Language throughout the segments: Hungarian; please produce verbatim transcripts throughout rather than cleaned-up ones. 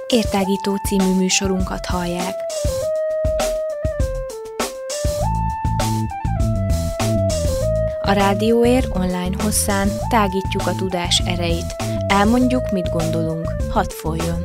Értágító című műsorunkat hallják. A Rádióér online hosszán tágítjuk a tudás erejét. Elmondjuk, mit gondolunk. Hadd folyjon!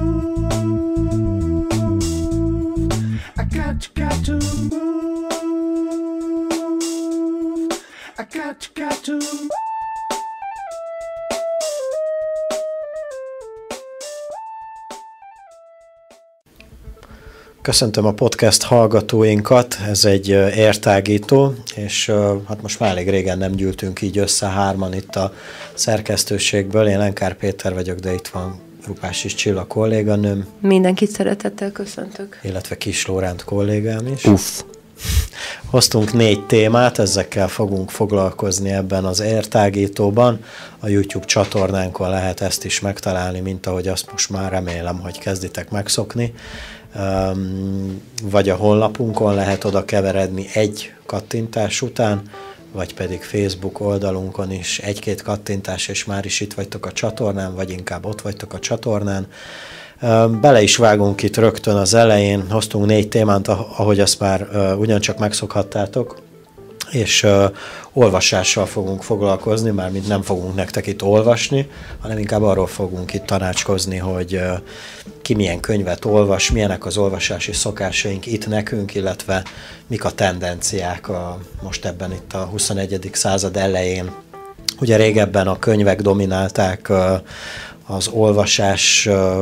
Köszöntöm a podcast hallgatóinkat, ez egy értágító, és hát most már elég régen nem gyűltünk így össze hárman itt a szerkesztőségből. Én Lenkár Péter vagyok, de itt van Rupásis Csilla kolléganőm. Mindenkit szeretettel köszöntök. Illetve Kis Lóránt kollégám is. Uff. Hoztunk négy témát, ezekkel fogunk foglalkozni ebben az értágítóban. A YouTube csatornánkon lehet ezt is megtalálni, mint ahogy azt most már remélem, hogy kezditek megszokni. Vagy a honlapunkon lehet oda keveredni egy kattintás után, vagy pedig Facebook oldalunkon is egy-két kattintás, és már is itt vagytok a csatornán, vagy inkább ott vagytok a csatornán. Bele is vágunk itt rögtön az elején, hoztunk négy témát, ahogy azt már ugyancsak megszokhattátok, és uh, olvasással fogunk foglalkozni, mármint nem fogunk nektek itt olvasni, hanem inkább arról fogunk itt tanácskozni, hogy uh, ki milyen könyvet olvas, milyenek az olvasási szokásaink itt nekünk, illetve mik a tendenciák a, most ebben itt a huszonegyedik század elején. Ugye régebben a könyvek dominálták uh, az olvasás uh,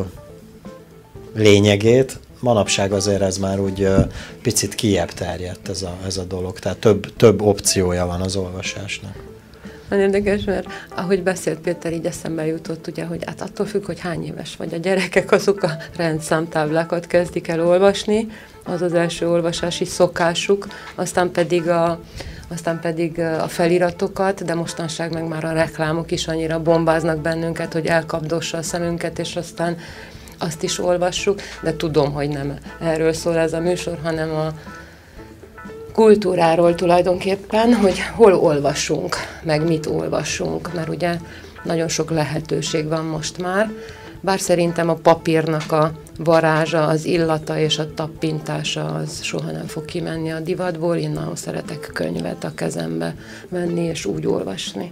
lényegét, manapság azért ez már úgy uh, picit kijebb terjedt ez a, ez a dolog, tehát több, több opciója van az olvasásnak. Nagyon érdekes, mert ahogy beszélt Péter, így eszembe jutott, ugye, hogy hát attól függ, hogy hány éves vagy. A gyerekek azok a rendszámtáblákat kezdik el olvasni, az az első olvasási szokásuk, aztán pedig a aztán pedig a feliratokat, de mostanság meg már a reklámok is annyira bombáznak bennünket, hogy elkapdossa a szemünket, és aztán azt is olvassuk, de tudom, hogy nem erről szól ez a műsor, hanem a kultúráról tulajdonképpen, hogy hol olvasunk, meg mit olvasunk, mert ugye nagyon sok lehetőség van most már, bár szerintem a papírnak a varázsa, az illata és a tappintása az soha nem fog kimenni a divatból. Én nagyon szeretek könyvet a kezembe venni és úgy olvasni.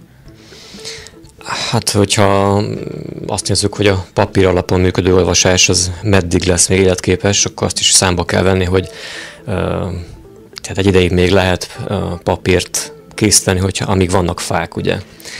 Hát, hogyha azt nézzük, hogy a papír alapon működő olvasás az meddig lesz még életképes, akkor azt is számba kell venni, hogy uh, tehát egy ideig még lehet uh, papírt készíteni, hogyha amíg vannak fák, ugye?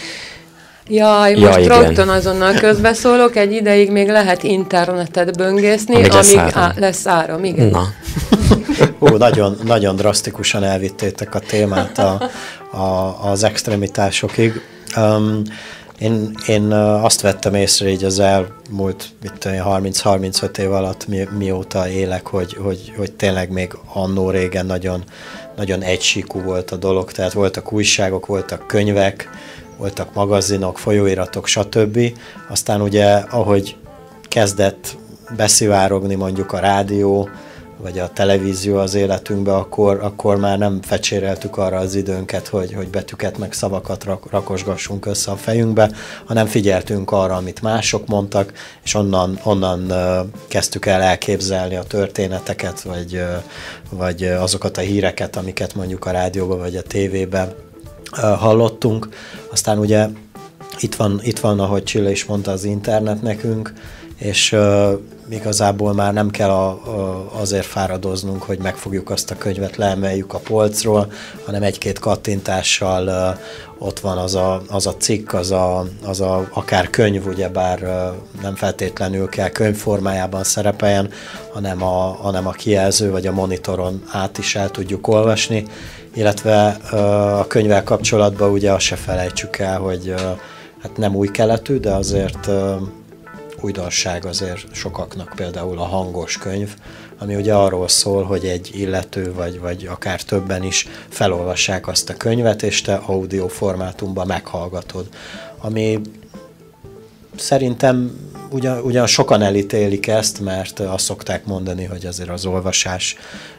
Jaj, most ja, rögtön azonnal közbeszólok, egy ideig még lehet internetet böngészni, amíg, amíg lesz, áram. Á, lesz áram, igen. Na. Ó, nagyon, nagyon drasztikusan elvittétek a témát a, a, az extremitásokig. Um, Én, én azt vettem észre így az elmúlt harminc-harmincöt év alatt, mi, mióta élek, hogy, hogy, hogy tényleg még annó régen nagyon, nagyon egysíkú volt a dolog, tehát voltak újságok, voltak könyvek, voltak magazinok, folyóiratok, stb. Aztán ugye, ahogy kezdett beszivárogni mondjuk a rádió, vagy a televízió az életünkbe, akkor, akkor már nem fecséreltük arra az időnket, hogy, hogy betűket meg szavakat rak, rakosgassunk össze a fejünkbe, hanem figyeltünk arra, amit mások mondtak, és onnan, onnan uh, kezdtük el elképzelni a történeteket, vagy, uh, vagy azokat a híreket, amiket mondjuk a rádióban vagy a tévében uh, hallottunk. Aztán ugye itt van, itt van, ahogy Csilla is mondta, az internet nekünk, és uh, igazából már nem kell a, a, azért fáradoznunk, hogy megfogjuk azt a könyvet, leemeljük a polcról, hanem egy-két kattintással uh, ott van az a, az a cikk, az a, az a akár könyv, ugyebár uh, nem feltétlenül kell könyvformájában szerepeljen, hanem a, hanem a kijelző vagy a monitoron át is el tudjuk olvasni, illetve uh, a könyvvel kapcsolatban ugye azt se felejtsük el, hogy uh, hát nem új keletű, de azért uh, újdonság azért sokaknak például a hangos könyv, ami ugye arról szól, hogy egy illető, vagy, vagy akár többen is felolvassák azt a könyvet, és te audio formátumban meghallgatod. Ami szerintem ugyan, ugyan sokan elítélik ezt, mert azt szokták mondani, hogy azért az olvasás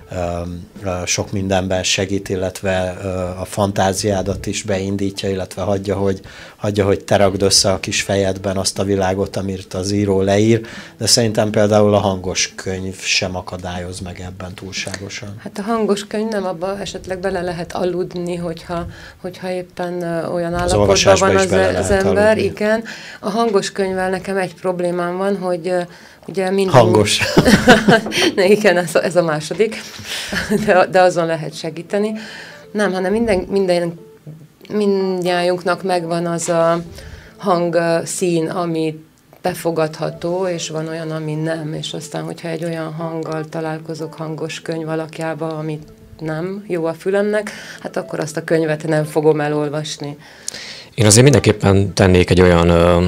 sok mindenben segít, illetve a fantáziádat is beindítja, illetve hagyja, hogy, hagyja, hogy te ragd össze a kis fejedben azt a világot, amit az író leír, de szerintem például a hangos könyv sem akadályoz meg ebben túlságosan. Hát a hangos könyv nem, abba esetleg bele lehet aludni, hogyha, hogyha éppen olyan az állapotban van az, az ember. Aludni. Igen. A hangos könyvvel nekem egy problémám van, hogy ugye minden... Hangos. Ne, igen, ez a, ez a második, de, de azon lehet segíteni. Nem, hanem minden, minden, mindnyájunknak megvan az a hangszín, ami befogadható, és van olyan, ami nem, és aztán, hogyha egy olyan hanggal találkozok hangos könyv alakjába, amit nem jó a fülemnek, hát akkor azt a könyvet nem fogom elolvasni. Én azért mindenképpen tennék egy olyan ö,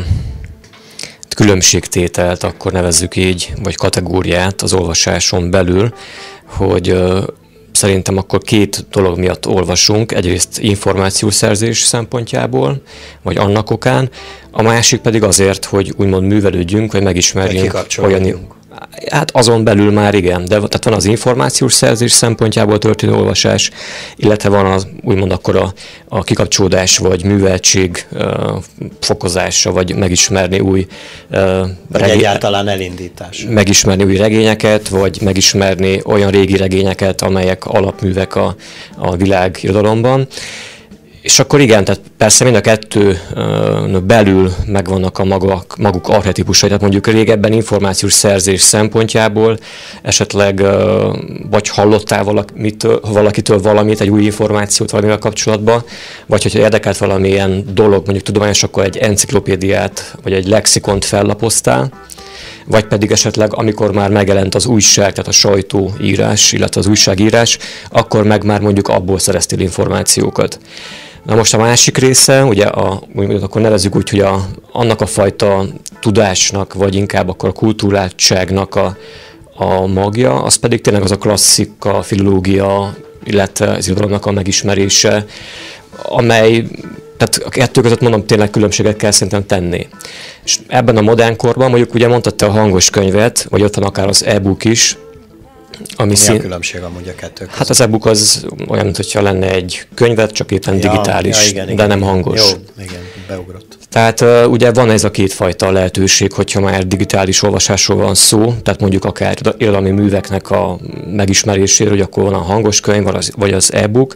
különbségtételt, akkor nevezzük így, vagy kategóriát az olvasáson belül, hogy ö, szerintem akkor két dolog miatt olvasunk, egyrészt információszerzés szempontjából, vagy annak okán, a másik pedig azért, hogy úgymond művelődjünk, vagy megismerjünk olyan... Hát azon belül már igen, de tehát van az információs szerzés szempontjából történő olvasás, illetve van az úgymond akkor a, a kikapcsolódás, vagy műveltség uh, fokozása, vagy megismerni új uh, vagy regé... egyáltalán elindítás. Megismerni új regényeket, vagy megismerni olyan régi regényeket, amelyek alapművek a, a világ irodalomban. És akkor igen, tehát persze mind a kettő uh, belül megvannak a maguk, maguk archetipusai, tehát mondjuk régebben információs szerzés szempontjából esetleg uh, vagy hallottál valakitől, valakitől valamit, egy új információt valamivel kapcsolatban, vagy hogyha érdekelt valamilyen dolog, mondjuk tudományos, akkor egy enciklopédiát, vagy egy lexikont fellapoztál, vagy pedig esetleg, amikor már megjelent az újság, tehát a sajtóírás, illetve az újságírás, akkor meg már mondjuk abból szereztél információkat. Na most a másik része, ugye a, akkor nevezzük úgy, hogy a, annak a fajta tudásnak, vagy inkább akkor a kultúráltságnak a, a magja, az pedig tényleg az a klasszika, filológia, illetve az irodalomnak a megismerése, amely, tehát a kettő között mondom, tényleg különbséget kell szerintem tenni. És ebben a modern korban, mondjuk ugye mondtad te a hangos könyvet, vagy ott van akár az e-book is, ami Mi szín... a különbség amúgy a kettő között? Hát az e-book az olyan, mintha lenne egy könyvet, csak éppen ja, digitális, ja, igen, igen, de nem hangos. Jó, igen, beugrott. Tehát uh, ugye van ez a kétfajta lehetőség, hogyha már digitális olvasásról van szó, tehát mondjuk akár irodalmi műveknek a megismeréséről, hogy akkor van a hangos könyv, vagy az e-book.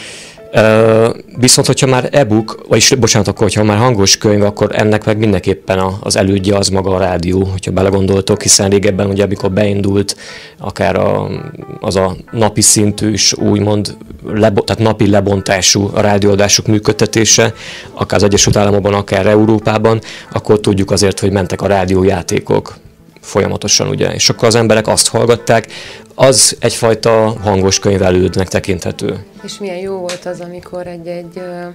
Uh, viszont, hogyha már e-book, vagyis bocsánat, akkor, hogyha már hangos könyv, akkor ennek meg mindenképpen a, az elődje az maga a rádió, hogyha belegondoltok, hiszen régebben, ugye, amikor beindult akár a, az a napi szintű és úgymond lebo, tehát napi lebontású a rádióadások működtetése, akár az Egyesült Államokban, akár Európában, akkor tudjuk azért, hogy mentek a rádiójátékok folyamatosan, ugye, és akkor az emberek azt hallgatták, az egyfajta hangos könyvelődnek tekinthető. És milyen jó volt az, amikor egy-egy uh,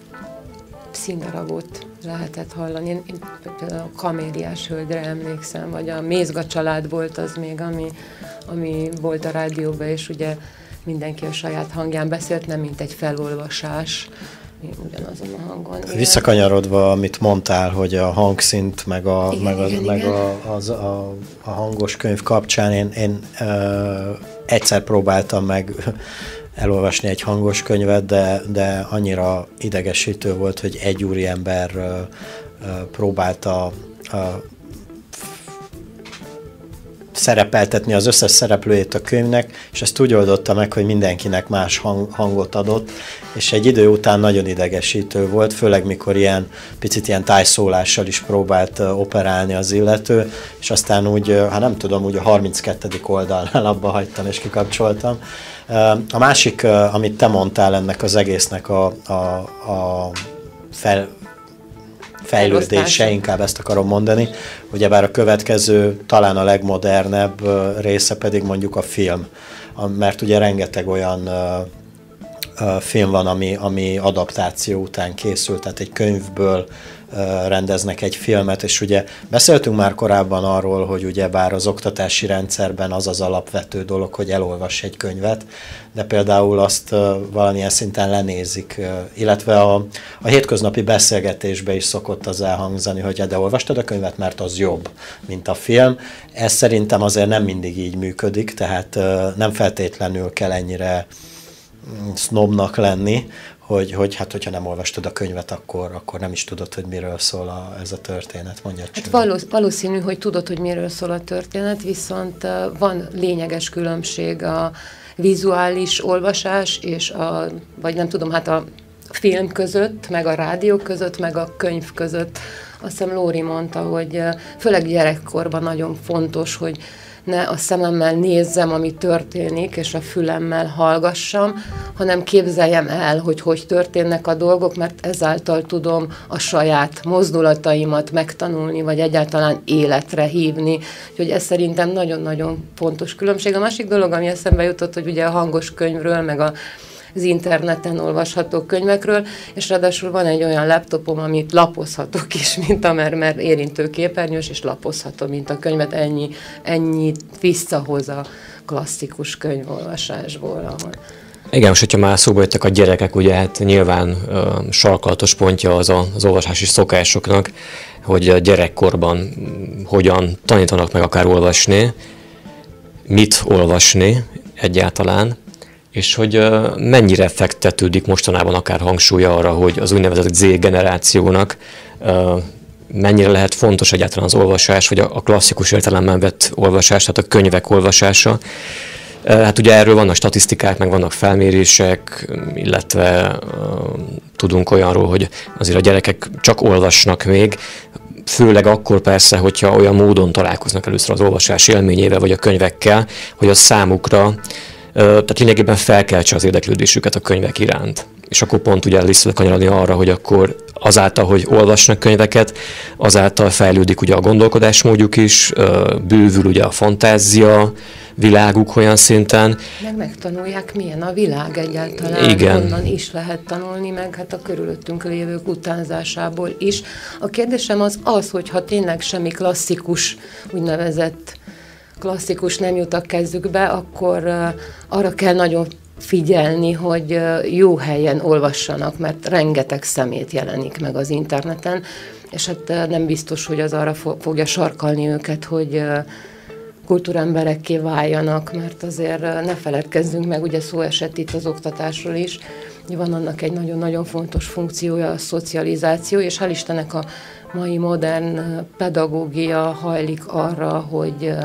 színdarabot lehetett hallani. Én, én például a Kaméliás Hölgyre emlékszem, vagy a Mézga család volt az még, ami, ami volt a rádióban, és ugye mindenki a saját hangján beszélt, nem mint egy felolvasás, ugyanazon a hangon. Visszakanyarodva, amit mondtál, hogy a hangszint, meg a, igen, meg az, igen, meg igen. A, az, a, a hangos könyv kapcsán én, én uh, egyszer próbáltam meg elolvasni egy hangos könyvet, de, de annyira idegesítő volt, hogy egy úriember uh, uh, próbálta uh, szerepeltetni az összes szereplőjét a könyvnek, és ezt úgy oldotta meg, hogy mindenkinek más hang, hangot adott, és egy idő után nagyon idegesítő volt, főleg mikor ilyen picit ilyen tájszólással is próbált uh, operálni az illető, és aztán úgy, uh, hát nem tudom, úgy a harminckettedik oldalnál abba hagytam és kikapcsoltam. Uh, a másik, uh, amit te mondtál ennek az egésznek a, a, a fel, fejlődése, inkább ezt akarom mondani, ugyebár a következő, talán a legmodernebb része pedig mondjuk a film, mert ugye rengeteg olyan film van, ami, ami adaptáció után készült, tehát egy könyvből rendeznek egy filmet, és ugye beszéltünk már korábban arról, hogy ugye bár az oktatási rendszerben az az alapvető dolog, hogy elolvass egy könyvet, de például azt valamilyen szinten lenézik, illetve a, a hétköznapi beszélgetésbe is szokott az elhangzani, hogy de olvastad a könyvet, mert az jobb, mint a film. Ez szerintem azért nem mindig így működik, tehát nem feltétlenül kell ennyire sznobnak lenni, hogy, hogy hát, hogyha nem olvastad a könyvet, akkor, akkor nem is tudod, hogy miről szól a, ez a történet. Mondja, hát valószínű, hogy tudod, hogy miről szól a történet, viszont van lényeges különbség a vizuális olvasás és a, vagy nem tudom, hát a film között, meg a rádió között, meg a könyv között. Azt hiszem Lóri mondta, hogy főleg gyerekkorban nagyon fontos, hogy ne a szememmel nézzem, ami történik, és a fülemmel hallgassam, hanem képzeljem el, hogy hogy történnek a dolgok, mert ezáltal tudom a saját mozdulataimat megtanulni, vagy egyáltalán életre hívni. Úgyhogy ez szerintem nagyon-nagyon fontos különbség. A másik dolog, ami eszembe jutott, hogy ugye a hangos könyvről, meg a az interneten olvasható könyvekről, és ráadásul van egy olyan laptopom, amit lapozhatok is, mint a mert, mert érintő képernyős, és lapozhatom, mint a könyvet, ennyi, ennyit visszahoz a klasszikus könyvolvasásból. Ahol. Igen, most, hogyha már szóba jöttek a gyerekek, ugye hát nyilván uh, sarkalatos pontja az a, az olvasási szokásoknak, hogy a gyerekkorban hogyan tanítanak meg akár olvasni, mit olvasni egyáltalán, és hogy uh, mennyire fektetődik mostanában akár hangsúlya arra, hogy az úgynevezett Z generációnak uh, mennyire lehet fontos egyáltalán az olvasás, vagy a, a klasszikus értelemben vett olvasás, tehát a könyvek olvasása. Uh, hát ugye erről vannak statisztikák, meg vannak felmérések, illetve uh, tudunk olyanról, hogy azért a gyerekek csak olvasnak még, főleg akkor persze, hogyha olyan módon találkoznak először az olvasás élményével, vagy a könyvekkel, hogy az számukra tehát lényegében felkeltse az érdeklődésüket a könyvek iránt. És akkor pont ugye vissza tudok kanyarodni arra, hogy akkor azáltal, hogy olvasnak könyveket, azáltal fejlődik ugye a gondolkodásmódjuk is, bővül ugye a fantázia világuk olyan szinten. Meg megtanulják, milyen a világ egyáltalán, igen. Honnan is lehet tanulni, meg hát a körülöttünk lévők utánzásából is. A kérdésem az az, hogy ha tényleg semmi klasszikus, úgynevezett klasszikus nem jut a kezükbe, akkor uh, arra kell nagyon figyelni, hogy uh, jó helyen olvassanak, mert rengeteg szemét jelenik meg az interneten, és hát uh, nem biztos, hogy az arra fo- fogja sarkalni őket, hogy uh, kultúremberekké váljanak, mert azért uh, ne feledkezzünk meg, ugye szó esett itt az oktatásról is, hogy van annak egy nagyon-nagyon fontos funkciója, a szocializáció, és hál' Istennek a mai modern uh, pedagógia hajlik arra, hogy uh,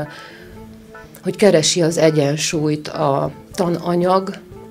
hogy keresi az egyensúlyt a tananyag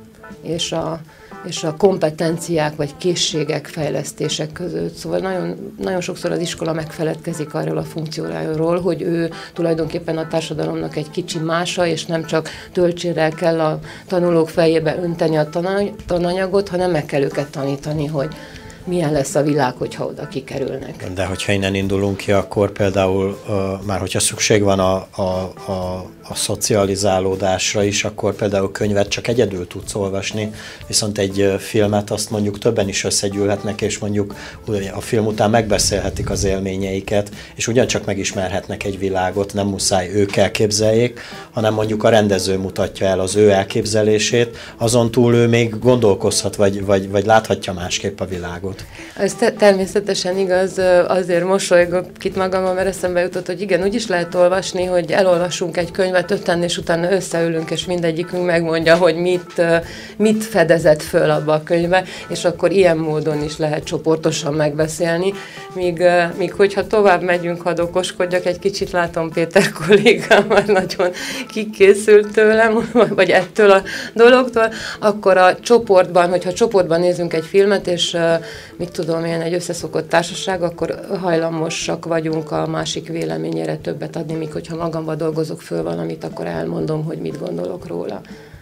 és a, és a kompetenciák vagy készségek fejlesztések között. Szóval nagyon, nagyon sokszor az iskola megfeledkezik arról a funkciójáról, hogy ő tulajdonképpen a társadalomnak egy kicsi mása, és nem csak töltsérrel kell a tanulók fejébe önteni a tananyagot, hanem meg kell őket tanítani, hogy milyen lesz a világ, hogyha oda kikerülnek. De hogyha innen indulunk ki, akkor például uh, már hogyha szükség van a, a, a, a szocializálódásra is, akkor például könyvet csak egyedül tudsz olvasni, viszont egy uh, filmet azt mondjuk többen is összegyűlhetnek, és mondjuk a film után megbeszélhetik az élményeiket, és ugyancsak megismerhetnek egy világot, nem muszáj ők elképzeljék, hanem mondjuk a rendező mutatja el az ő elképzelését, azon túl ő még gondolkozhat, vagy, vagy, vagy láthatja másképp a világot. Ez te- természetesen igaz, azért mosolygok itt magammal, mert eszembe jutott, hogy igen, úgy is lehet olvasni, hogy elolvasunk egy könyvet öten, és utána összeülünk, és mindegyikünk megmondja, hogy mit, mit fedezett föl abba a könyvbe, és akkor ilyen módon is lehet csoportosan megbeszélni, míg, míg hogyha tovább megyünk, hadd okoskodjak, egy kicsit látom Péter kollégám már nagyon kikészült tőlem, vagy ettől a dologtól, akkor a csoportban, hogyha csoportban nézünk egy filmet, és mit tudom én, egy összeszokott társaság, akkor hajlamosak vagyunk a másik véleményére többet adni, míg hogyha magamba dolgozok föl valamit, akkor elmondom, hogy mit gondolok róla.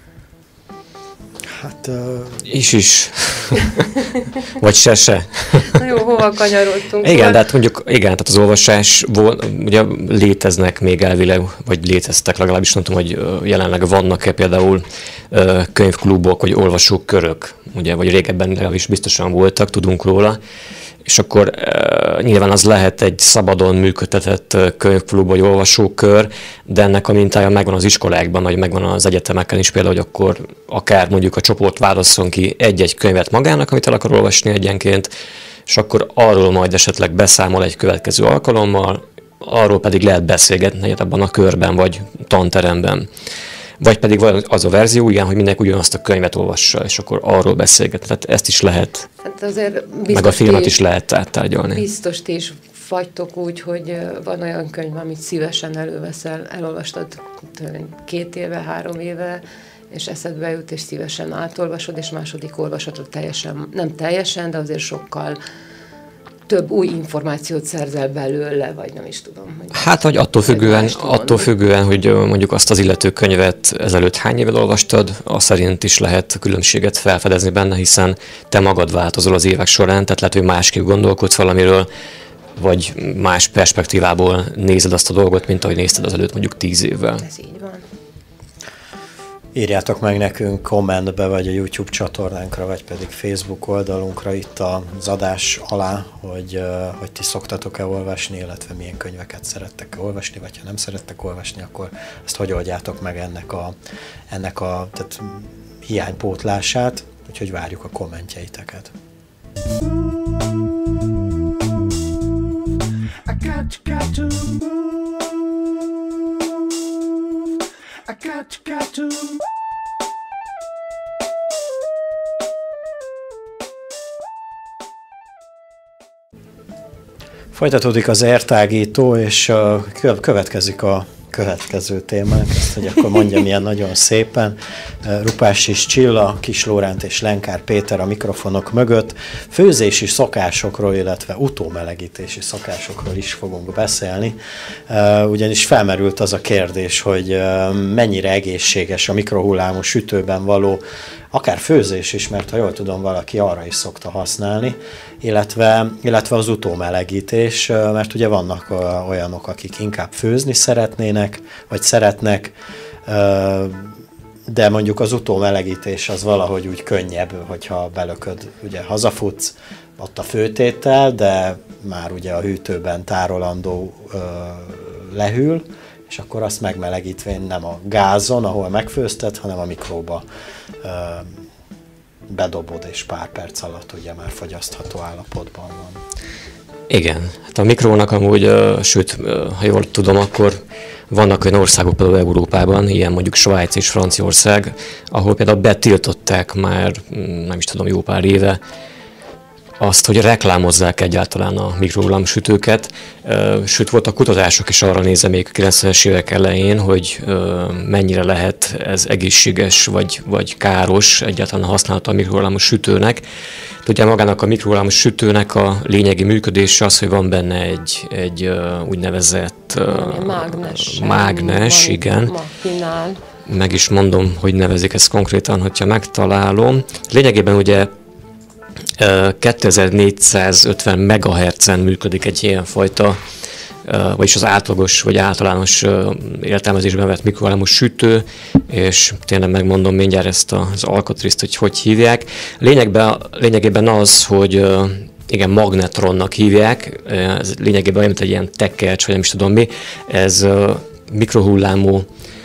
Hát... Uh... Is is. Vagy se se. Na jó, hova kanyarodtunk? Igen, de hát mondjuk, igen, tehát az olvasás, ugye léteznek még elvileg, vagy léteztek, legalábbis nem tudom, hogy jelenleg vannak-e például könyvklubok, vagy olvasókörök, ugye, vagy régebben legalábbis biztosan voltak, tudunk róla, és akkor e, nyilván az lehet egy szabadon működtetett könyvklub vagy olvasókör, de ennek a mintája megvan az iskolákban, vagy megvan az egyetemeken is például, hogy akkor akár mondjuk a csoport válasszon ki egy-egy könyvet magának, amit el akar olvasni egyenként, és akkor arról majd esetleg beszámol egy következő alkalommal, arról pedig lehet beszélgetni abban a körben, vagy tanteremben. Vagy pedig az a verzió, igen, hogy mindenki ugyanazt a könyvet olvassa, és akkor arról beszélgetni. Tehát ezt is lehet, hát azért meg a filmet is lehet áttárgyalni. Biztos ti is vagytok úgy, hogy van olyan könyv, amit szívesen előveszel, elolvastad két éve, három éve, és eszedbe jut, és szívesen átolvasod, és második olvasatod teljesen, nem teljesen, de azért sokkal több új információt szerzel belőle, vagy nem is tudom. Hogy hát, vagy attól függően, attól függően, hogy mondjuk azt az illető könyvet ezelőtt hány évvel olvastad, az szerint is lehet különbséget felfedezni benne, hiszen te magad változol az évek során, tehát lehet, hogy másképp gondolkodsz valamiről, vagy más perspektívából nézed azt a dolgot, mint ahogy nézted azelőtt mondjuk tíz évvel. Ez így van. Írjátok meg nekünk kommentbe, vagy a YouTube csatornánkra, vagy pedig Facebook oldalunkra itt az adás alá, hogy, hogy ti szoktatok-e olvasni, illetve milyen könyveket szerettek-e olvasni, vagy ha nem szerettek olvasni, akkor ezt hogy oldjátok meg ennek a, ennek a tehát hiánypótlását, úgyhogy várjuk a kommentjeiteket. I got you, got to move. I got you, got to Folytatódik az értágító, és uh, következik a következő témánk, ezt, hogy akkor mondjam ilyen nagyon szépen. Rupás és Csilla, Kis Lóránt és Lenkár Péter a mikrofonok mögött. Főzési szokásokról, illetve utómelegítési szokásokról is fogunk beszélni. Ugyanis felmerült az a kérdés, hogy mennyire egészséges a mikrohullámú sütőben való akár főzés is, mert ha jól tudom, valaki arra is szokta használni, illetve, illetve az utómelegítés, mert ugye vannak olyanok, akik inkább főzni szeretnének, vagy szeretnek, de mondjuk az utómelegítés az valahogy úgy könnyebb, hogyha belököd, ugye hazafutsz ott a főtétel, de már ugye a hűtőben tárolandó lehűl, és akkor azt megmelegítvén nem a gázon, ahol megfőzted, hanem a mikróba ö, bedobod, és pár perc alatt ugye már fogyasztható állapotban van. Igen, hát a mikrónak amúgy, ö, sőt, ö, ha jól tudom, akkor vannak olyan országok például Európában, ilyen mondjuk Svájc és Franciaország, ahol például betiltották már, nem is tudom, jó pár éve, azt, hogy reklámozzák egyáltalán a mikrohullámsütőket. Sőt, voltak kutatások is arra nézve még a kilencvenes évek elején, hogy mennyire lehet ez egészséges vagy, vagy káros egyáltalán a használata a mikrohullámos sütőnek. Ugye magának a mikrohullámos sütőnek a lényegi működése az, hogy van benne egy, egy úgynevezett mágnes, mágnes igen. Machinál. Meg is mondom, hogy nevezik ezt konkrétan, hogyha megtalálom. Lényegében ugye kétezer-négyszázötven megahertzen működik egy ilyen fajta, vagyis az átlagos vagy általános értelmezésben vett mikrohullámos sütő, és tényleg megmondom mindjárt ezt az alkatrészt, hogy hogy hívják. Lényegben, lényegében az, hogy igen, magnetronnak hívják, ez lényegében olyan, mint egy ilyen tekercs, vagy nem is tudom mi, ez mikrohullámú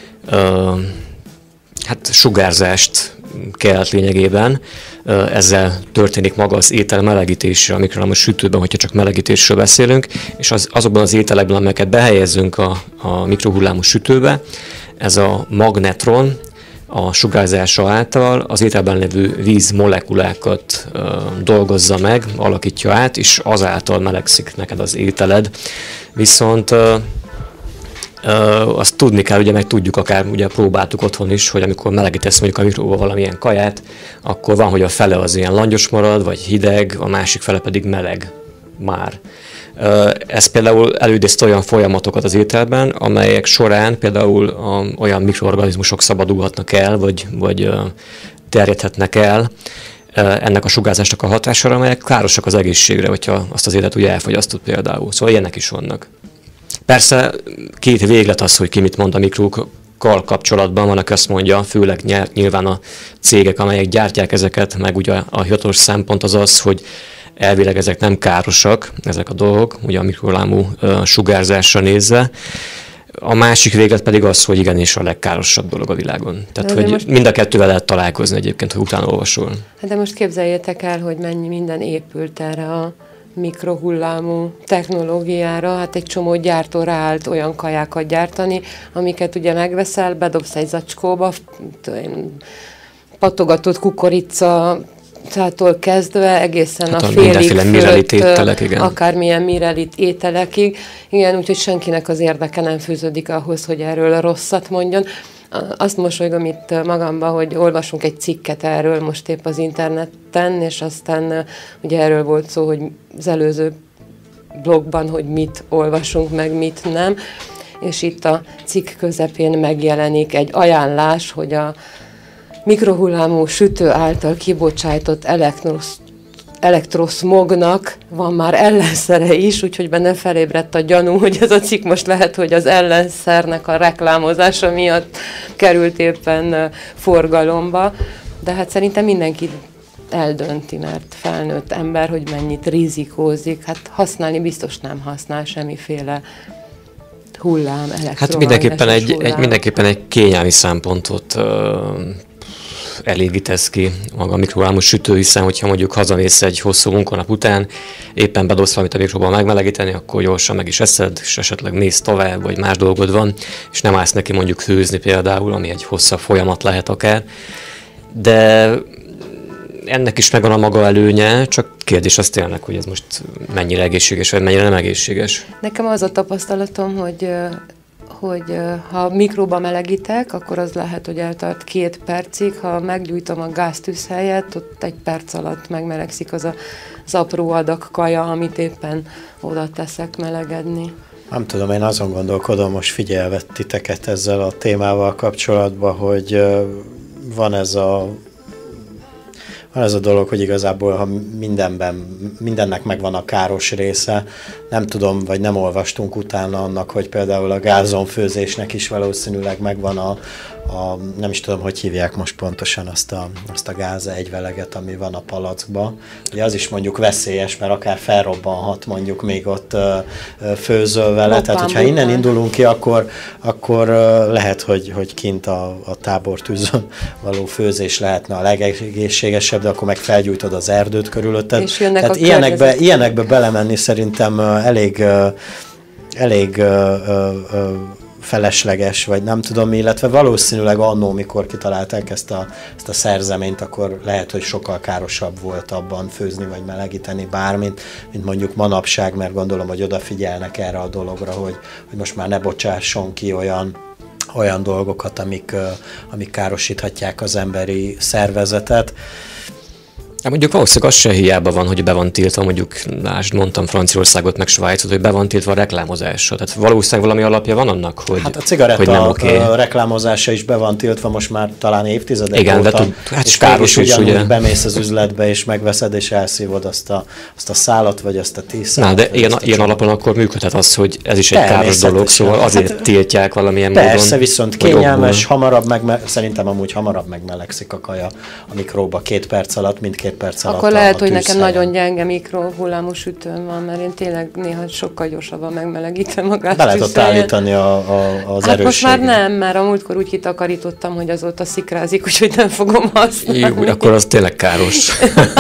hát sugárzást kelt lényegében, ezzel történik maga az étel melegítése a mikrohullámos sütőben, hogyha csak melegítésről beszélünk, és az, azokban az ételekben, amelyeket behelyezzünk a, a mikrohullámos sütőbe, ez a magnetron a sugárzása által az ételben lévő víz molekulákat uh, dolgozza meg, alakítja át, és azáltal melegszik neked az ételed. Viszont uh, Uh, azt tudni kell, ugye meg tudjuk, akár ugye próbáltuk otthon is, hogy amikor melegítesz mondjuk a mikróba valamilyen kaját, akkor van, hogy a fele az ilyen langyos marad, vagy hideg, a másik fele pedig meleg már. Uh, ez például előidézte olyan folyamatokat az ételben, amelyek során például a, olyan mikroorganizmusok szabadulhatnak el, vagy, vagy uh, terjedhetnek el uh, ennek a sugárzásnak a hatására, amelyek károsak az egészségre, hogyha azt az élet ugye elfogyasztott például. Szóval ilyenek is vannak. Persze két véglet az, hogy ki mit mond a mikrókkal kapcsolatban, van, aki azt mondja, főleg nyilván a cégek, amelyek gyártják ezeket, meg ugye a hivatalos szempont az az, hogy elvileg ezek nem károsak, ezek a dolgok, ugye a mikrohullámú sugárzásra nézve. A másik véglet pedig az, hogy igenis a legkárosabb dolog a világon. Tehát, hogy most mind a kettővel lehet találkozni egyébként, hogy utána olvasol. De most képzeljétek el, hogy mennyi minden épült erre a mikrohullámú technológiára. Hát egy csomó gyártó ráállt olyan kajákat gyártani, amiket ugye megveszel, bedobsz egy zacskóba, patogatott kukorica, tától kezdve egészen hát a, a félig fölött, ételek, igen. akármilyen mirelit ételekig. Igen, úgyhogy senkinek az érdeke nem fűződik ahhoz, hogy erről rosszat mondjon. Azt mosolygom itt magamba, hogy olvasunk egy cikket erről most épp az interneten, és aztán ugye erről volt szó, hogy az előző blogban, hogy mit olvasunk meg, mit nem. És itt a cikk közepén megjelenik egy ajánlás, hogy a mikrohullámú sütő által kibocsájtott elektrosz, elektroszmognak van már ellenszere is, úgyhogy benne felébredt a gyanú, hogy ez a cikk most lehet, hogy az ellenszernek a reklámozása miatt került éppen forgalomba. De hát szerintem mindenki eldönti, mert felnőtt ember, hogy mennyit rizikózik. Hát használni biztos nem használ semmiféle hullám, elektromágneses Hát mindenképpen egy, hullám. egy, mindenképpen egy kényelmi szempontot uh, elégítesz ki maga a mikrohullámú sütő, hiszen hogyha mondjuk hazamész egy hosszú munkanap után, éppen bedobsz valamit a mikróban megmelegíteni, akkor gyorsan meg is eszed, és esetleg mész tovább, vagy más dolgod van, és nem állsz neki mondjuk főzni például, ami egy hosszabb folyamat lehet akár. De ennek is megvan a maga előnye, csak kérdés az tényleg, hogy ez most mennyire egészséges, vagy mennyire nem egészséges. Nekem az a tapasztalatom, hogy hogy ha mikróba melegítek, akkor az lehet, hogy eltart két percig, ha meggyújtom a gáztűz helyett, ott egy perc alatt megmelegszik az a, az apró adag kaja, amit éppen oda teszek melegedni. Nem tudom, én azon gondolkodom, most figyelve titeket ezzel a témával kapcsolatban, hogy van ez a Van ez a dolog, hogy igazából, ha mindenben, mindennek megvan a káros része, nem tudom, vagy nem olvastunk utána annak, hogy például a gázon főzésnek is valószínűleg megvan a, a nem is tudom, hogy hívják most pontosan azt a, azt a gáz egyveleget, ami van a palackban. Ugye az is mondjuk veszélyes, mert akár felrobbanhat mondjuk még ott főzöl vele. Hoppán, Tehát, hogyha innen indulunk ki, akkor, akkor lehet, hogy, hogy kint a, a tábortűzön való főzés lehetne a legegészségesebb, de akkor meg felgyújtod az erdőt körülötted. És jönnek Tehát a ilyenekbe, ilyenekbe belemenni szerintem elég, elég felesleges, vagy nem tudom mi, illetve valószínűleg annó, mikor kitalálták ezt a, ezt a szerzeményt, akkor lehet, hogy sokkal károsabb volt abban főzni, vagy melegíteni bármit, mint mondjuk manapság, mert gondolom, hogy odafigyelnek erre a dologra, hogy, hogy most már ne bocsásson ki olyan olyan dolgokat, amik, amik károsíthatják az emberi szervezetet. Hát mondjuk valószínűleg az se hiába van, hogy be van tiltva, mondjuk, lásd, mondtam Franciaországot, meg Svájcot, hogy be van tiltva a reklámozásra. Tehát valószínűleg valami alapja van annak, hogy hát a cigaretta hogy nem okay. a reklámozása is be van tiltva most már talán évtizedek Igen, óta. De tud, hát és káros is, ugye. bemész az üzletbe, és megveszed, és elszívod azt a, azt a szálat, vagy azt a tíz szálat. Na, de ilyen, ilyen alapon akkor működhet az, hogy ez is egy káros dolog, szóval azért hát, tiltják valamilyen persze, módon. Persze, viszont kényelmes, hamarabb meg, szerintem amúgy hamarabb megmelegszik a kaja a mikróba két perc alatt, mint két perc alatt. Akkor lehet, hogy nekem nagyon gyenge mikrohullámú sütőm van, mert én tényleg néha sokkal gyorsabban megmelegítem a gáztűzhelyen. Be lehet ott állítani a, a, az hát erősséget. most már nem, mert a múltkor úgy kitakarítottam, hogy azóta szikrázik, úgyhogy nem fogom használni. Jó, akkor az tényleg káros.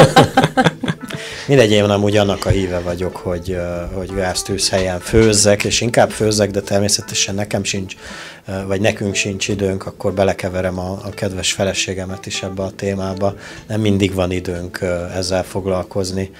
Mindegy, én amúgy annak a híve vagyok, hogy, hogy gáztűzhelyen főzzek, és inkább főzzek, de természetesen nekem sincs, vagy nekünk sincs időnk, akkor belekeverem a, a kedves feleségemet is ebbe a témába. Nem mindig van időnk ezzel foglalkozni,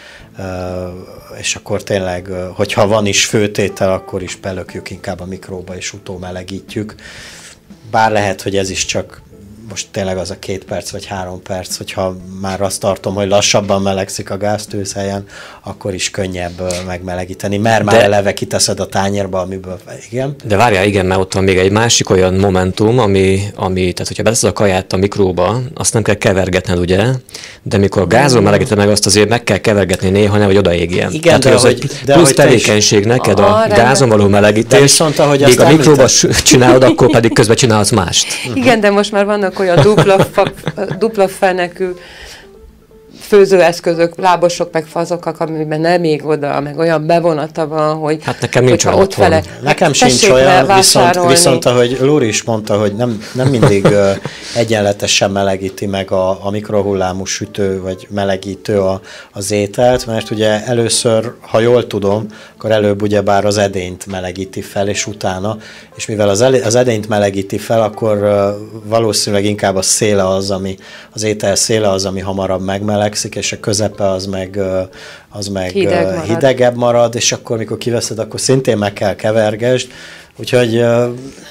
és akkor tényleg, hogyha van is főtétel, akkor is belökjük inkább a mikróba, és utómelegítjük. Bár lehet, hogy ez is csak most tényleg az a két perc vagy három perc, hogyha már azt tartom, hogy lassabban melegszik a gáztűzhelyen, akkor is könnyebb megmelegíteni, mert már de, eleve kiteszed a tányérba, amiből, igen. De várjál, igen, mert ott van még egy másik olyan momentum, ami, ami tehát hogyha beteszed a kaját a mikróba, azt nem kell kevergetned, ugye? De mikor gázon melegíted meg, azt azért meg kell kevergetni néha, nehogy odaégjen. Igen, tehát, de hogy az egy plusz tevékenység neked a, a gázon való melegítés, viszont, ahogy míg a mikróba csinálod, akkor pedig közben csinálsz mást. Igen, de most már vannak olyan dupla, fa, dupla fenekű főzőeszközök, lábosok, meg fazokak, amiben nem még oda, meg olyan bevonata van, hogy... Hát nekem nincs ott otthon. fele, Nekem sincs olyan, viszont, viszont ahogy Lóri is mondta, hogy nem, nem mindig uh, egyenletesen melegíti meg a, a mikrohullámú sütő, vagy melegítő a, az ételt, mert ugye először, ha jól tudom, akkor előbb ugyebár az edényt melegíti fel, és utána, és mivel az, el, az edényt melegíti fel, akkor uh, valószínűleg inkább a széle az, ami, az étel széle az, ami hamarabb megmelegszik, és a közepe az meg, uh, az meg Hideg uh, marad. hidegebb marad, és akkor, mikor kiveszed, akkor szintén meg kell kevergesd, úgyhogy uh,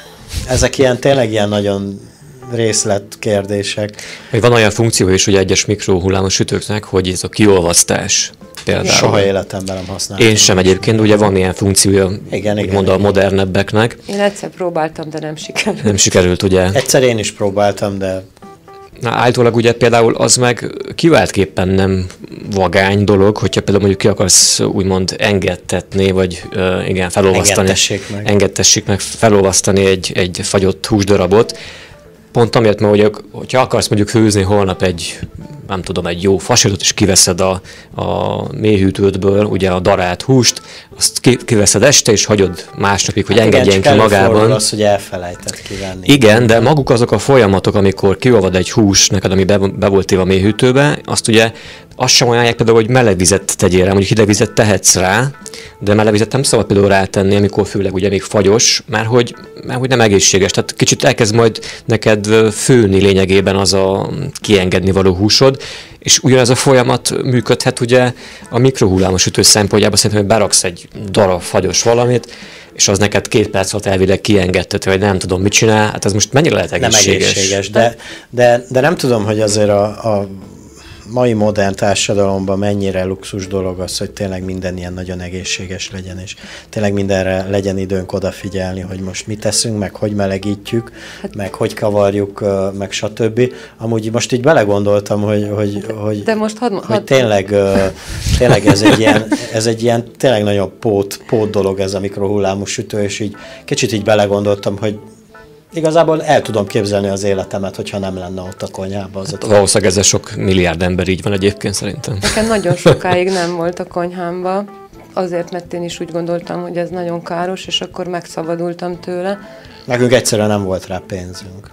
ezek ilyen, tényleg ilyen nagyon részletkérdések. Még van olyan funkció is, hogy egyes mikrohullámos sütőknek, hogy ez a kiolvasztás például. Soha életemben nem használtam. Én sem egyébként, ugye van ilyen funkciója, igen, igen, mond a igen. modernebbeknek. Én egyszer próbáltam, de nem sikerült. Nem sikerült, ugye. Egyszer én is próbáltam, de... Na, állítólag ugye például az meg kiváltképpen nem vagány dolog, hogyha például mondjuk ki akarsz úgymond engedtetni, vagy uh, igen, felolvasztani. Engedtessék meg. Engedtessék meg felolvasztani egy, egy fagyott húsdarabot. Pont amiatt, mert ugye, hogyha akarsz mondjuk főzni holnap egy, nem tudom, egy jó fasítot, és kiveszed a, a mélyhűtődből ugye a darált húst, azt ki, kiveszed este, és hagyod másnapig, hogy hát engedjen ki magában. az, hogy elfelejtett kivenni. Igen, de maguk azok a folyamatok, amikor kiolvad egy hús neked, ami be, be volt téve a mélyhűtőbe, azt ugye azt sem ajánlják például, hogy meleg vizet tegyél rá, mondjuk hideg vizet tehetsz rá, de meleg vizet nem szabad például rátenni, amikor főleg ugye még fagyos, mert hogy, mert hogy nem egészséges. Tehát kicsit elkezd majd neked főni lényegében az a kiengedni való húsod, és ugyanez a folyamat működhet ugye a mikrohullámos sütő szempontjában, szerintem, hogy beraksz egy darab fagyos valamit, és az neked két perc alatt elvileg kiengedtető, vagy nem tudom mit csinál, hát ez most mennyire lehet egészséges? Nem egészséges, de, de, de nem tudom, hogy azért a, a mai modern társadalomban mennyire luxus dolog az, hogy tényleg minden ilyen nagyon egészséges legyen, és tényleg mindenre legyen időnk odafigyelni, hogy most mit teszünk, meg hogy melegítjük, hát, meg hogy kavarjuk, meg stb. Amúgy most így belegondoltam, hogy, hogy, hogy, de most hadd, hogy hadd... tényleg, tényleg ez egy ilyen, ez egy ilyen tényleg nagyon pót, pót dolog ez a mikrohullámú sütő, és így kicsit így belegondoltam, hogy igazából el tudom képzelni az életemet, hogyha nem lenne ott a konyhában. Az hát, valószínűleg ezzel sok milliárd ember így van egyébként szerintem. Nekem nagyon sokáig nem volt a konyhámban, azért, mert én is úgy gondoltam, hogy ez nagyon káros, és akkor megszabadultam tőle. Nekünk egyszerűen nem volt rá pénzünk.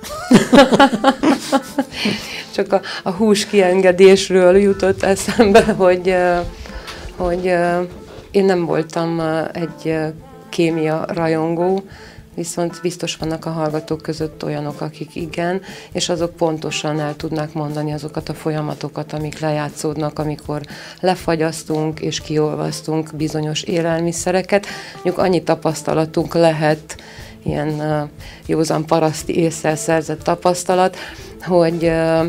Csak a, a hús kiengedésről jutott eszembe, hogy, hogy én nem voltam egy kémia rajongó, viszont biztos vannak a hallgatók között olyanok, akik igen, és azok pontosan el tudnák mondani azokat a folyamatokat, amik lejátszódnak, amikor lefagyasztunk és kiolvasztunk bizonyos élelmiszereket. Mondjuk annyi tapasztalatunk lehet, ilyen uh, józan paraszti ésszel szerzett tapasztalat, hogy uh,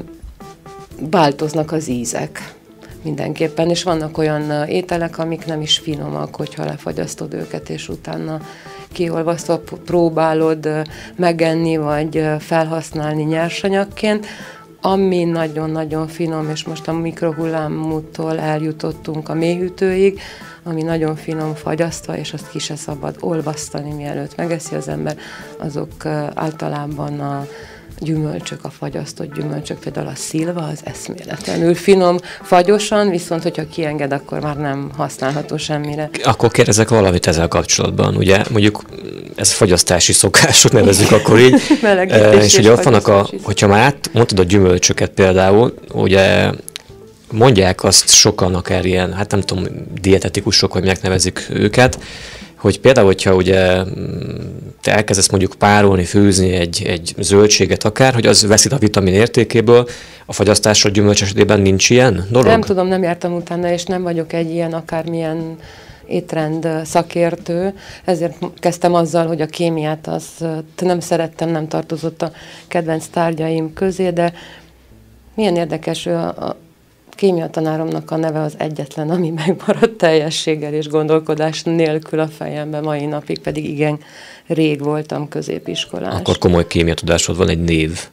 változnak az ízek mindenképpen, és vannak olyan uh, ételek, amik nem is finomak, hogyha lefagyasztod őket, és utána kiolvasztva próbálod megenni, vagy felhasználni nyersanyagként, ami nagyon-nagyon finom, és most a mikrohullámútól eljutottunk a mélyhűtőig, ami nagyon finom fagyasztva, és azt ki se szabad olvasztani, mielőtt megeszi az ember, azok általában a gyümölcsök, a fagyasztott gyümölcsök, például a szilva, az eszméletlenül finom, fagyosan, viszont hogyha kienged, akkor már nem használható semmire. Akkor kérdezek valamit ezzel kapcsolatban, ugye mondjuk ez fagyasztási szokások, nevezzük akkor így, e, és ugye ott vannak a, hogyha már átmondtad a gyümölcsöket például, ugye mondják azt sokan, akár ilyen, hát nem tudom, dietetikusok, hogy megnevezik őket, hogy például, hogyha ugye te elkezdesz mondjuk párolni, főzni egy, egy zöldséget akár, hogy az veszít a vitamin értékéből, a fagyasztásra gyümölcs esetében nincs ilyen dolog? Nem tudom, nem jártam utána, és nem vagyok egy ilyen akármilyen étrend szakértő, ezért kezdtem azzal, hogy a kémiát az nem szerettem, nem tartozott a kedvenc tárgyaim közé, de milyen érdekes, ő a, a kémiatanáromnak a neve az egyetlen, ami megmaradt teljességgel és gondolkodás nélkül a fejemben, mai napig pedig igen, rég voltam középiskolás. Akkor komoly kémiatudásod van, egy név.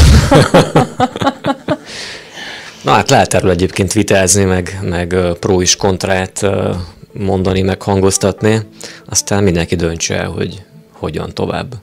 Na hát lehet erről egyébként vitázni, meg, meg pro és kontrát mondani, meg hangoztatni, aztán mindenki döntse el, hogy hogyan tovább.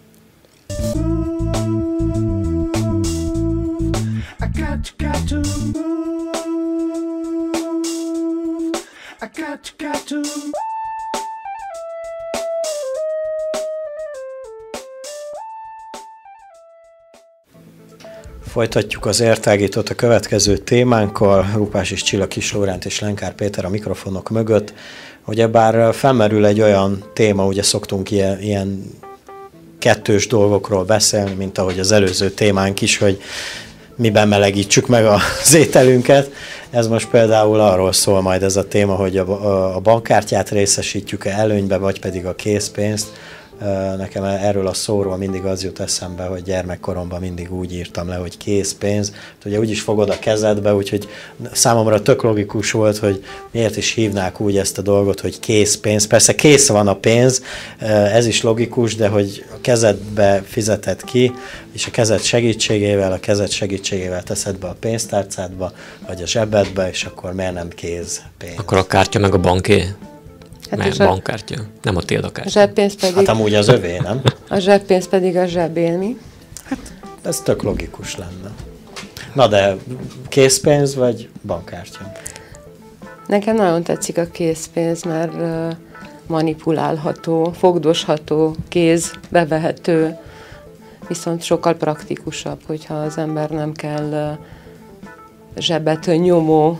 Folytatjuk az értágítót a következő témánkkal. Rupás és Csilla, Kis Lóránt és Lenkár Péter a mikrofonok mögött. Ugyebár felmerül egy olyan téma, ugye szoktunk ilyen, ilyen kettős dolgokról beszélni, mint ahogy az előző témánk is, hogy miben melegítsük meg az ételünket. Ez most például arról szól majd ez a téma, hogy a, a bankkártyát részesítjük-e előnybe, vagy pedig a készpénzt. Nekem erről a szóról mindig az jut eszembe, hogy gyermekkoromban mindig úgy írtam le, hogy készpénz. Ugye úgy is fogod a kezedbe, úgyhogy számomra tök logikus volt, hogy miért is hívnák úgy ezt a dolgot, hogy készpénz. Persze kész van a pénz, ez is logikus, de hogy a kezedbe fizeted ki, és a kezed segítségével, a kezed segítségével teszed be a pénztárcádba, vagy a zsebedbe, és akkor miért nem kézpénz? Akkor a kártya meg a banké? Hát Mert a bankkártya, nem a tiéd a kártya. zseppénz pedig, Hát amúgy az övé, nem? a zseppénz pedig a zsebélmi. Hát ez tök logikus lenne. Na de készpénz vagy bankkártya? Nekem nagyon tetszik a készpénz, mert uh, manipulálható, fogdosható, kéz, bevehető, viszont sokkal praktikusabb, hogyha az ember nem kell uh, zsebet nyomó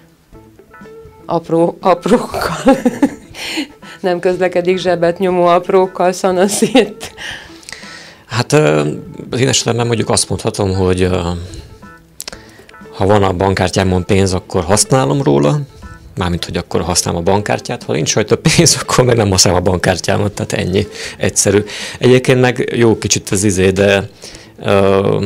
apró, aprókkal, nem közlekedik zsebet nyomó aprókkal szanaszét. Hát az én esetemben mondjuk azt mondhatom, hogy ha van a bankkártyámon pénz, akkor használom róla, mármint, hogy akkor használom a bankkártyát, ha nincs rajta pénz, akkor meg nem használom a bankkártyámat, tehát ennyi, egyszerű. Egyébként meg jó kicsit az izé, de uh,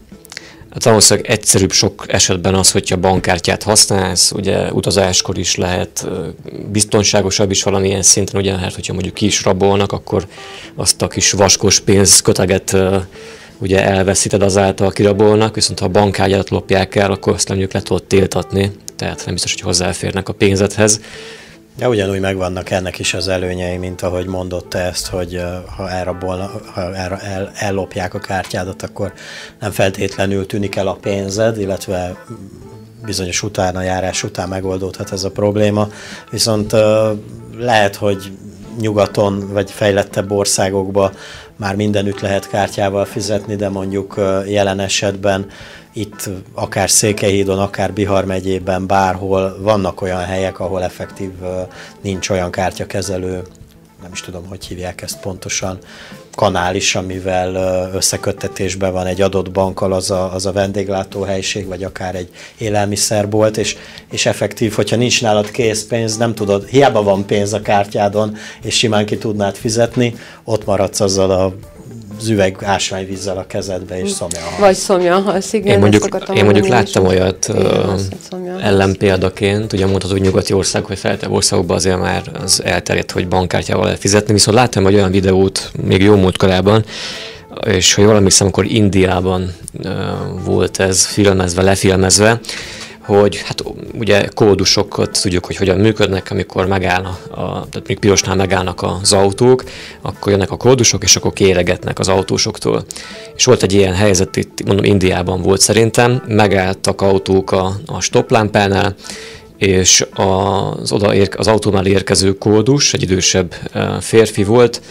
hát valószínűleg egyszerűbb sok esetben az, hogyha bankkártyát használsz, ugye utazáskor is lehet, biztonságosabb is valamilyen szinten, ugye, hát hogyha mondjuk ki is rabolnak, akkor azt a kis vaskos pénzköteget ugye elveszíted azáltal, kirabolnak, viszont ha a bankkártyát lopják el, akkor azt mondjuk le tudod tiltatni, tehát nem biztos, hogy hozzáférnek a pénzedhez. Ja, ugyanúgy megvannak ennek is az előnyei, mint ahogy mondott te ezt, hogy ha, elrabolna, ha el, el, ellopják a kártyádat, akkor nem feltétlenül tűnik el a pénzed, illetve bizonyos utánajárás után megoldódhat ez a probléma. Viszont lehet, hogy nyugaton vagy fejlettebb országokban már mindenütt lehet kártyával fizetni, de mondjuk jelen esetben itt akár Székelyhídon, akár Bihar megyében, bárhol vannak olyan helyek, ahol effektív nincs olyan kártyakezelő, nem is tudom, hogy hívják ezt pontosan, kanál is, amivel összeköttetésben van egy adott bankkal az a, az a vendéglátóhelység, vagy akár egy élelmiszerbolt, és, és effektív, hogyha nincs nálad készpénz, nem tudod, hiába van pénz a kártyádon, és simán ki tudnád fizetni, ott maradsz azzal a az üveg ásványvízzel a kezedbe, és szomjan halsz. Vagy szomjan halsz, igen. Én mondjuk, én mondjuk láttam olyat uh, ellenpéldaként, ugye mondhatod, hogy nyugati ország, vagy feltebb országokban azért már az elterjedt, hogy bankkártyával lehet fizetni, viszont láttam egy olyan videót még jó múltkorában, és ha jól emlékszem, akkor Indiában uh, volt ez filmezve, lefilmezve, hogy hát ugye kódusokat tudjuk, hogy hogyan működnek, amikor megállnak, a, tehát még pirosnál megállnak az autók, akkor jönnek a kódusok, és akkor kéregetnek az autósoktól. És volt egy ilyen helyzet, itt mondom Indiában volt szerintem, megálltak autók a, a stopplámpánál, és az, oda ér, az autónál érkező kódus, egy idősebb férfi volt,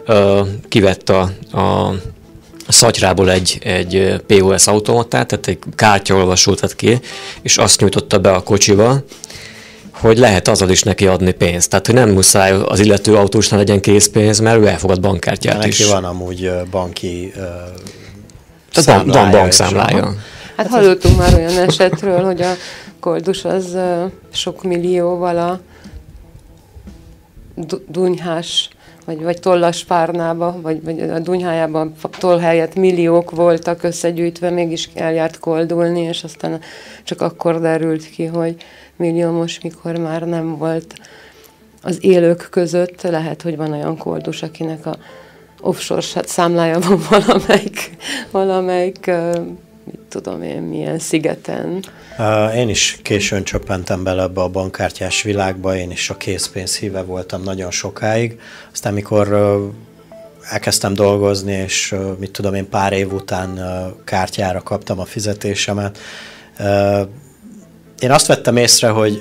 kivett a, a a szatyrából egy, egy pé o es automatát, tehát egy kártyaolvasót vett ki, és azt nyújtotta be a kocsiba, hogy lehet azzal is neki adni pénzt. Tehát, hogy nem muszáj az illető autósnál legyen készpénz, mert ő elfogad bankkártyát neki is. Neki van amúgy banki uh, számlája. Van, van bankszámlája. Hát hallottunk már olyan esetről, hogy a koldus az uh, sok millióval a dunyhás vagy, vagy tollas párnába, vagy, vagy a dunyhájában toll helyett milliók voltak összegyűjtve, mégis eljárt koldulni, és aztán csak akkor derült ki, hogy milliómos, mikor már nem volt az élők között. Lehet, hogy van olyan koldus, akinek a offshore számlája van valamelyik, valamelyik mit tudom én, milyen szigeten. Én is későn csöppentem bele ebbe a bankkártyás világba, én is a készpénz híve voltam nagyon sokáig. Aztán mikor elkezdtem dolgozni, és mit tudom én, pár év után kártyára kaptam a fizetésemet, én azt vettem észre, hogy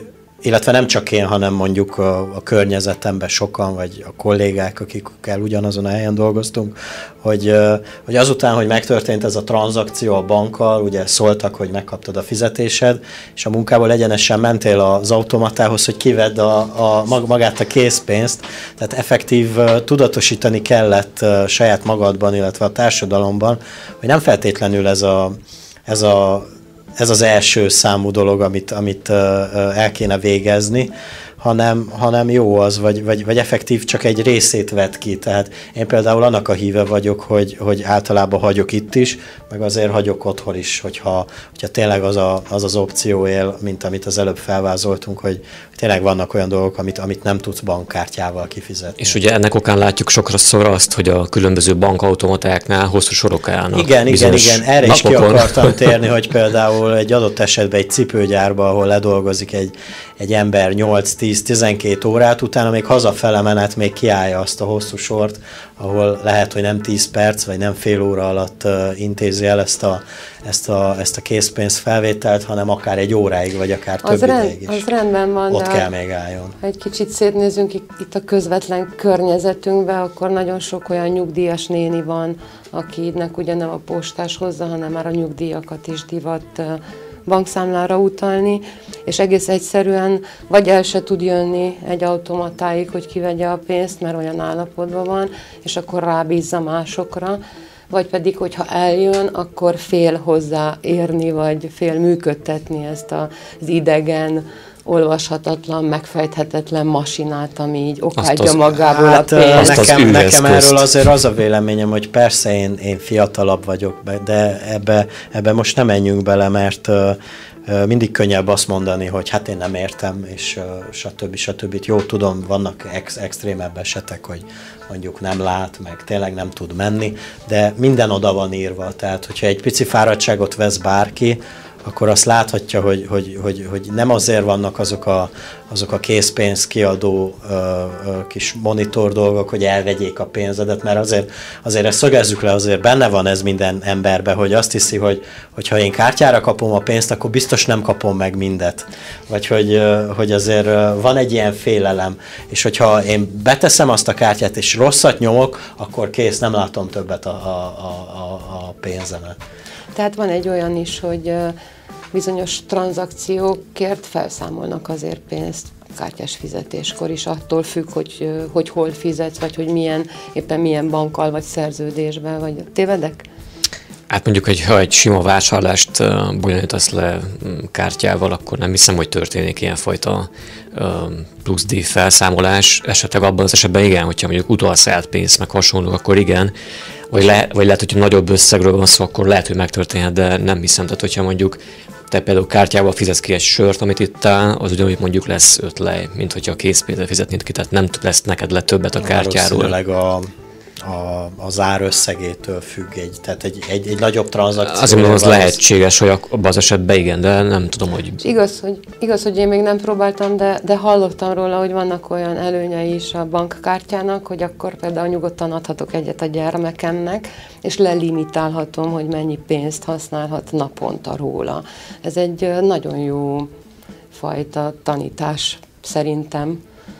illetve nem csak én, hanem mondjuk a, a környezetemben sokan, vagy a kollégák, akikkel ugyanazon a helyen dolgoztunk, hogy, hogy azután, hogy megtörtént ez a tranzakció a bankkal, ugye szóltak, hogy megkaptad a fizetésed, és a munkából egyenesen mentél az automatához, hogy kivedd a, a, magát a készpénzt, tehát effektív tudatosítani kellett saját magadban, illetve a társadalomban, hogy nem feltétlenül ez a, ez a Ez az első számú dolog, amit, amit el kéne végezni, hanem, hanem jó az, vagy, vagy, vagy effektív csak egy részét vett ki. Tehát én például annak a híve vagyok, hogy, hogy általában hagyok itt is, meg azért hagyok otthon is, hogyha, hogyha tényleg az, a, az az opció él, mint amit az előbb felvázoltunk, hogy tényleg vannak olyan dolgok, amit, amit nem tudsz bankkártyával kifizetni. És ugye ennek okán látjuk sokszor azt, hogy a különböző bankautomatáknál hosszú sorok állnak. Igen, igen, igen. Erre napokon. is ki akartam térni, hogy például egy adott esetben egy cipőgyárban, ahol ledolgozik egy, egy ember nyolc-tíz-tizenkét órát, utána még hazafele menet még kiállja azt a hosszú sort, ahol lehet, hogy nem tíz perc, vagy nem fél óra alatt uh, intézi el ezt a, ezt, a, ezt a készpénzfelvételt, hanem akár egy óráig, vagy akár az több rend, ideig is. Az rendben van, ott de kell még álljon. ha egy kicsit szétnézünk itt a közvetlen környezetünkbe, akkor nagyon sok olyan nyugdíjas néni van, akinek ugye nem a postás hozza, hanem már a nyugdíjakat is divat uh, bankszámlára utalni, és egész egyszerűen vagy el se tud jönni egy automatáig, hogy kivegye a pénzt, mert olyan állapotban van, és akkor rábízza másokra, vagy pedig, hogyha eljön, akkor fél hozzá érni, vagy fél működtetni ezt az idegen, olvashatatlan, megfejthetetlen masinát, ami így okádja az, magából hát, a pénzt. Nekem, nekem erről azért az a véleményem, hogy persze én, én fiatalabb vagyok, de ebbe, ebbe most nem menjünk bele, mert uh, mindig könnyebb azt mondani, hogy hát én nem értem, és uh, stb. stb. Jó, tudom, vannak ex, extrémebb esetek, hogy mondjuk nem lát, meg tényleg nem tud menni, de minden oda van írva, tehát hogyha egy pici fáradtságot vesz bárki, akkor azt láthatja, hogy, hogy, hogy, hogy nem azért vannak azok a, azok a készpénz kiadó ö, ö, kis monitor dolgok, hogy elvegyék a pénzedet, mert azért, azért ezt szögezzük le, azért benne van ez minden emberben, hogy azt hiszi, hogy, hogy ha én kártyára kapom a pénzt, akkor biztos nem kapom meg mindet. Vagy hogy, ö, hogy azért ö, van egy ilyen félelem, és hogyha én beteszem azt a kártyát, és rosszat nyomok, akkor kész, nem látom többet a, a, a, a pénzemet. Tehát van egy olyan is, hogy bizonyos tranzakciókért felszámolnak azért pénzt kártyás fizetéskor is, attól függ, hogy, hogy hol fizetsz, vagy hogy milyen, éppen milyen bankkal, vagy szerződésben, vagy tévedek? Hát mondjuk, hogy ha egy sima vásárlást uh, bonyolítasz le kártyával, akkor nem hiszem, hogy történik ilyenfajta uh, plusz díj felszámolás. Esetleg abban az esetben igen, hogyha mondjuk utalsz át pénzt, meg hasonló, akkor igen. Vagy, le, vagy lehet, hogyha nagyobb összegről van szó, akkor lehet, hogy megtörténhet, de nem hiszem. Tehát, hogyha mondjuk te például kártyával fizetsz ki egy sört, amit ittál, az ugyanúgy mondjuk lesz öt lej, mint hogyha a készpénzzel fizetnéd ki, tehát nem lesz neked le többet a kártyáról. A, a, az ár összegétől függ egy, tehát egy, egy, egy nagyobb tranzakció. Azért mondom, az lehetséges, hogy abban az esetben igen, de nem tudom, hogy... Igaz, hogy, igaz, hogy én még nem próbáltam, de, de hallottam róla, hogy vannak olyan előnyei is a bankkártyának, hogy akkor például nyugodtan adhatok egyet a gyermekemnek, és lelimitálhatom, hogy mennyi pénzt használhat naponta róla. Ez egy nagyon jó fajta tanítás szerintem.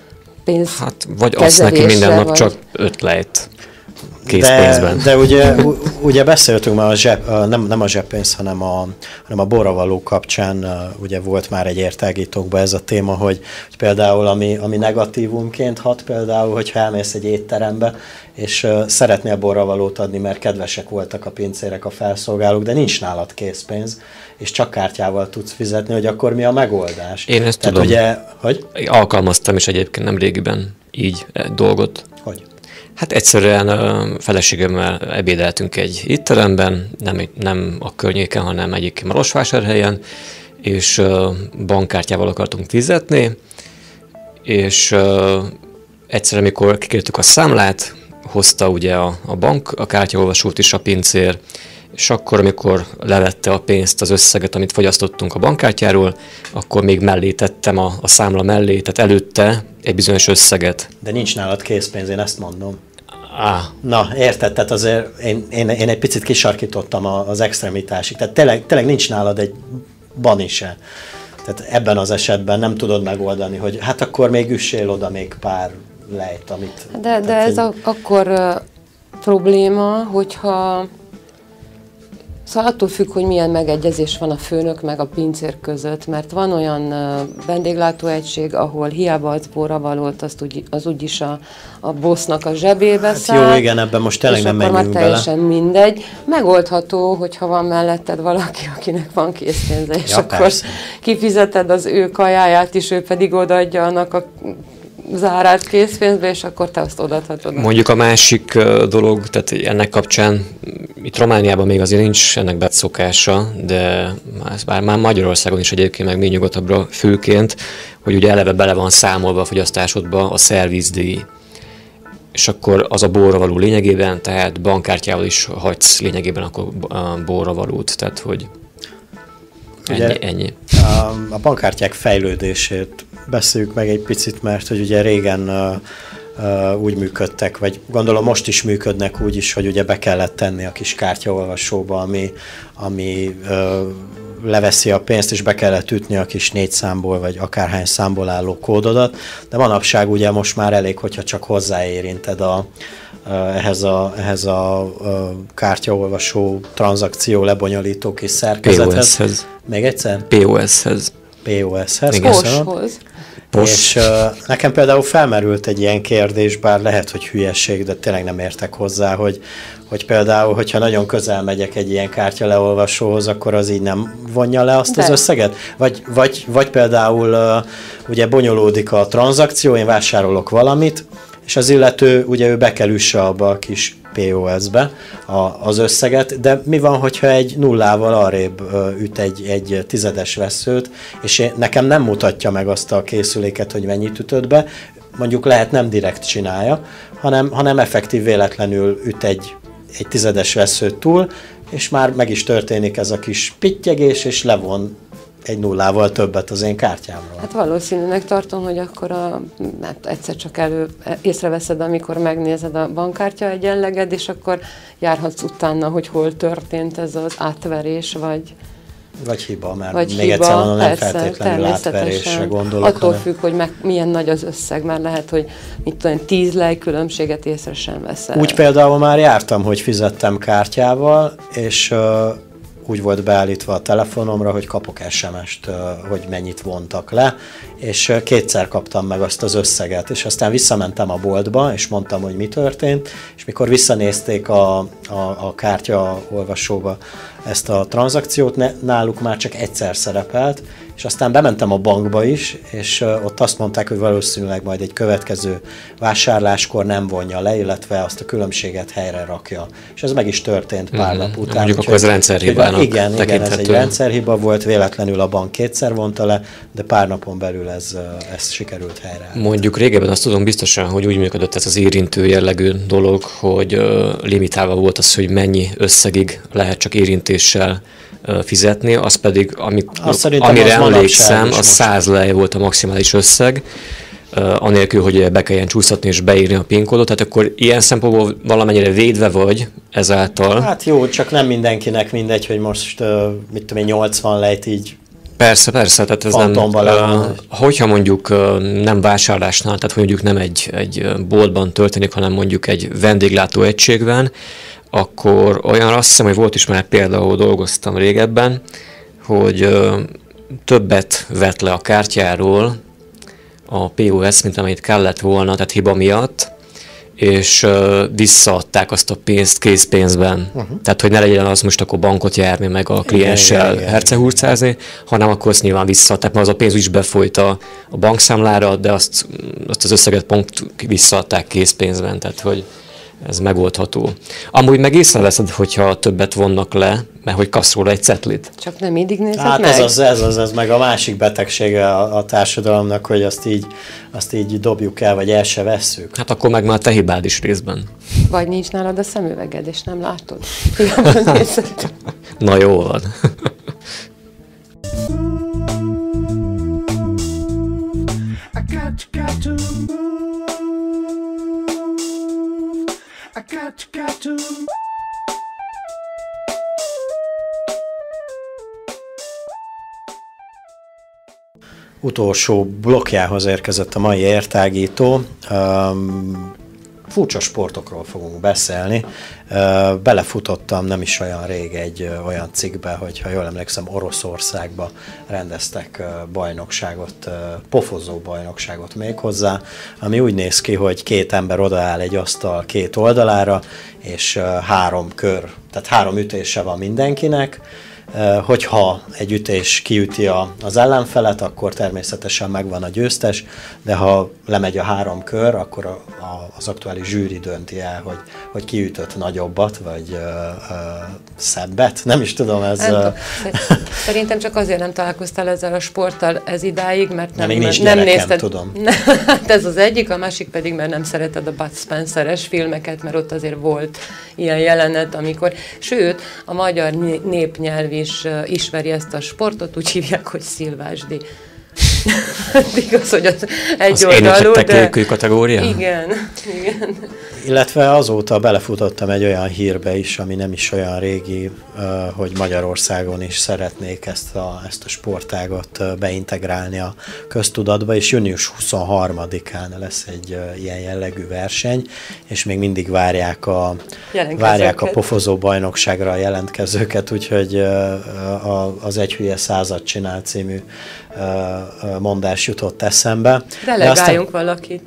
Pénz hát vagy azt neki minden nap vagy... csak öt lejt készpénzben. De, de ugye, ugye beszéltünk már a zseb, nem, nem a zseppénz, hanem a, hanem a borravaló kapcsán, ugye volt már egy értelgítókban ez a téma, hogy, hogy például ami, ami negatívumként hat, például, hogyha elmész egy étterembe, és uh, szeretnél borravalót adni, mert kedvesek voltak a pincérek, a felszolgálók, de nincs nálad készpénz, és csak kártyával tudsz fizetni, hogy akkor mi a megoldás? Én ezt Tehát tudom. Ugye, hogy? Alkalmaztam is egyébként nem régiben így dolgot. Hogy? Hát egyszerűen a feleségemmel ebédeltünk egy étteremben, nem, nem a környéken, hanem egyik Marosvásárhelyen, és bankkártyával akartunk fizetni, és egyszerűen, amikor kikértük a számlát, hozta ugye a, a bank, a kártyaolvasót is a pincér, és akkor, amikor levette a pénzt, az összeget, amit fogyasztottunk a bankkártyáról, akkor még mellé tettem a, a számla mellé, tehát előtte egy bizonyos összeget. De nincs nálad készpénz, én ezt mondom. Ah. Na, érted, tehát azért én, én, én egy picit kisarkítottam az extremitásig, tehát tényleg, tényleg nincs nálad egy bani se. Tehát ebben az esetben nem tudod megoldani, hogy hát akkor még üssél oda még pár lejt, amit... De, de ez a, akkor uh, probléma, hogyha... Szóval attól függ, hogy milyen megegyezés van a főnök meg a pincér között, mert van olyan uh, vendéglátóegység, ahol hiába az borravalót, azt úgy, az úgyis a, a bossnak a zsebébe hát száll. Jó, igen, ebben most tényleg nem menjünk bele. És akkor már teljesen mindegy. Megoldható, hogyha van melletted valaki, akinek van készpénze, és ja, akkor persze. kifizeted az ő kajáját, és ő pedig odaadja annak a zárált készpénzbe, és akkor te azt odaadhatod. Mondjuk a másik dolog, tehát ennek kapcsán, itt Romániában még azért nincs ennek beszokása, de bár már Magyarországon is egyébként, meg még nyugatabbra főként, hogy ugye eleve bele van számolva a fogyasztásodba a szervizdíj. És akkor az a borra való lényegében, tehát bankkártyával is hagysz lényegében akkor borra valót, tehát hogy ennyi. Ugye, ennyi. A, a bankkártyák fejlődését beszéljük meg egy picit, mert hogy ugye régen uh, uh, úgy működtek, vagy gondolom most is működnek úgy is, hogy ugye be kellett tenni a kis kártyaolvasóba, ami, ami uh, leveszi a pénzt, és be kellett ütni a kis négy számból, vagy akárhány számból álló kódodat, de manapság ugye most már elég, hogyha csak hozzáérinted a, uh, ehhez a, ehhez a uh, kártyaolvasó tranzakció lebonyolító kis szerkezethez. pé o es-hez. Még egyszer? pé o es-hez. pé o es-hez, Poshoz. És uh, nekem például felmerült egy ilyen kérdés, bár lehet, hogy hülyeség, de tényleg nem értek hozzá, hogy, hogy például, hogyha nagyon közel megyek egy ilyen kártyaleolvasóhoz, akkor az így nem vonja le azt de. az összeget? Vagy, vagy, vagy például uh, ugye bonyolódik a tranzakció, én vásárolok valamit, és az illető, ugye ő be kell üsse abba a kis pé o es-be a, az összeget, de mi van, hogyha egy nullával arrébb ö, üt egy, egy tizedes vesszőt, és én, nekem nem mutatja meg azt a készüléket, hogy mennyit ütött be, mondjuk lehet nem direkt csinálja, hanem, hanem effektív véletlenül üt egy, egy tizedes vesszőt túl, és már meg is történik ez a kis pittyegés, és levon egy nullával többet az én kártyámról. Hát valószínűleg tartom, hogy akkor a, hát egyszer csak elő észreveszed, amikor megnézed a bankkártya egyenleged, és akkor járhatsz utána, hogy hol történt ez az átverés, vagy... Vagy hiba, mert vagy még hiba, egyszer mondom, nem persze, feltétlenül átverésre gondolok. Attól hanem... függ, hogy meg, milyen nagy az összeg, mert lehet, hogy mit tudom, tíz lej különbséget észre sem veszel. Úgy például már jártam, hogy fizettem kártyával, és uh, úgy volt beállítva a telefonomra, hogy kapok es em est, uh, hogy mennyit vontak le, és uh, kétszer kaptam meg azt az összeget, és aztán visszamentem a boltba, és mondtam, hogy mi történt, és mikor visszanézték a, a, a kártyaolvasóba ezt a tranzakciót, ne, náluk már csak egyszer szerepelt, és aztán bementem a bankba is, és uh, ott azt mondták, hogy valószínűleg majd egy következő vásárláskor nem vonja le, illetve azt a különbséget helyre rakja. És ez meg is történt pár mm-hmm. nap után. Mondjuk akkor ez rendszerhibának igen, igen, ez egy rendszerhiba volt, véletlenül a bank kétszer vonta le, de pár napon belül ez, ez sikerült helyre. Mondjuk régebben azt tudom biztosan, hogy úgy működött ez az érintő jellegű dolog, hogy uh, limitálva volt az, hogy mennyi összegig lehet csak érintéssel fizetni, az pedig, ami, amire az emlékszem, az száz lej volt a maximális összeg, uh, anélkül, hogy be kelljen csúsztatni és beírni a PIN kódot, tehát akkor ilyen szempontból valamennyire védve vagy ezáltal. Hát jó, csak nem mindenkinek mindegy, hogy most uh, mit tudom én, nyolcvan lejt így. Persze, persze, tehát ez nem, uh, hogyha mondjuk uh, nem vásárlásnál, tehát mondjuk nem egy, egy boltban történik, hanem mondjuk egy vendéglátó egységben, akkor olyan azt hiszem, hogy volt is már példa, ahol dolgoztam régebben, hogy ö, többet vett le a kártyáról a pé o es, mint amit kellett volna, tehát hiba miatt, és ö, visszaadták azt a pénzt készpénzben. Uh-huh. Tehát, hogy ne legyen az most akkor bankot járni, meg a klienssel hercehurcázni, hanem akkor azt nyilván visszaadták, mert az a pénz is befolyt a, a bankszámlára, de azt, azt az összeget pont visszaadták készpénzben, tehát hogy ez megoldható. Amúgy meg észreveszed, hogyha többet vonnak le, mert hogy kapsz róla egy cetlit. Csak nem mindig nézed hát meg? Hát ez az, ez az, ez meg a másik betegsége a, a társadalomnak, hogy azt így, azt így dobjuk el, vagy el se vesszük. Hát akkor meg már te hibád is részben. Vagy nincs nálad a szemüveged, és nem látod. Hiába nézed. Na jó van. I got, got to utolsó blokkjához érkezett a mai értágító. Um, furcsa sportokról fogunk beszélni. Uh, belefutottam nem is olyan rég egy uh, olyan cikkbe, hogy ha jól emlékszem, Oroszországba rendeztek uh, bajnokságot, uh, pofozó bajnokságot még hozzá, ami úgy néz ki, hogy két ember odaáll egy asztal két oldalára, és uh, három kör, tehát három ütése van mindenkinek. Hogyha egy ütés kiüti a, az ellenfelet, akkor természetesen megvan a győztes, de ha lemegy a három kör, akkor a, a, az aktuális zsűri dönti el, hogy, hogy kiütött nagyobbat, vagy ö, ö, szebbet. Nem is tudom, ez... Nem, szerintem csak azért nem találkoztál ezzel a sporttal ez idáig, mert nem, nem, nem, nem nézted. Tudom. Hát ez az egyik, a másik pedig, mert nem szereted a Bud Spencer-es filmeket, mert ott azért volt ilyen jelenet, amikor... Sőt, a magyar népnyelv is uh, ismeri ezt a sportot, úgy hívják, hogy szilvásdi. Igaz, hogy az egy oldalú, de... kategória? Igen, igen. Illetve azóta belefutottam egy olyan hírbe is, ami nem is olyan régi, hogy Magyarországon is szeretnék ezt a, ezt a sportágot beintegrálni a köztudatba, és június huszonharmadikán lesz egy ilyen jellegű verseny, és még mindig várják a, várják a pofozó bajnokságra a jelentkezőket, úgyhogy az Egy hülye százat csinál című mondás jutott eszembe. Delegáljunk aztán... valakit.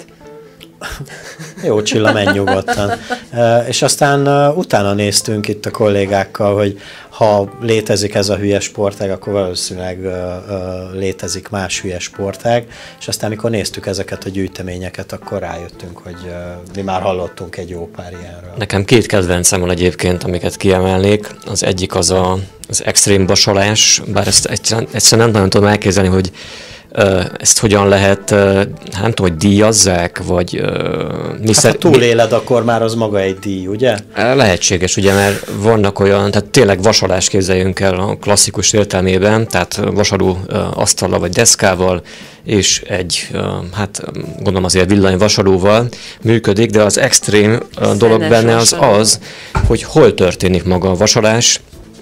Jó, Csilla, menj nyugodtan. Uh, és aztán uh, utána néztünk itt a kollégákkal, hogy ha létezik ez a hülye sportág, akkor valószínűleg uh, uh, létezik más hülye sportág, és aztán amikor néztük ezeket a gyűjteményeket, akkor rájöttünk, hogy uh, mi már hallottunk egy jó pár ilyenről. Nekem két kedvencem van egyébként, amiket kiemelnék. Az egyik az a, az extrém vasalás, bár ezt egyszerűen, egyszerűen nem nagyon tudom elképzelni, hogy ezt hogyan lehet, nem tudom, hogy díjazzák, vagy... Mi hát szer... ha túléled, akkor már az maga egy díj, ugye? Lehetséges, ugye, mert vannak olyan, tehát tényleg vasalást képzeljünk el a klasszikus értelmében, tehát vasaló asztallal vagy deszkával, és egy, hát gondolom azért villanyvasalóval működik, de az extrém Szenes dolog benne az vasaló. az, hogy hol történik maga a vasalás,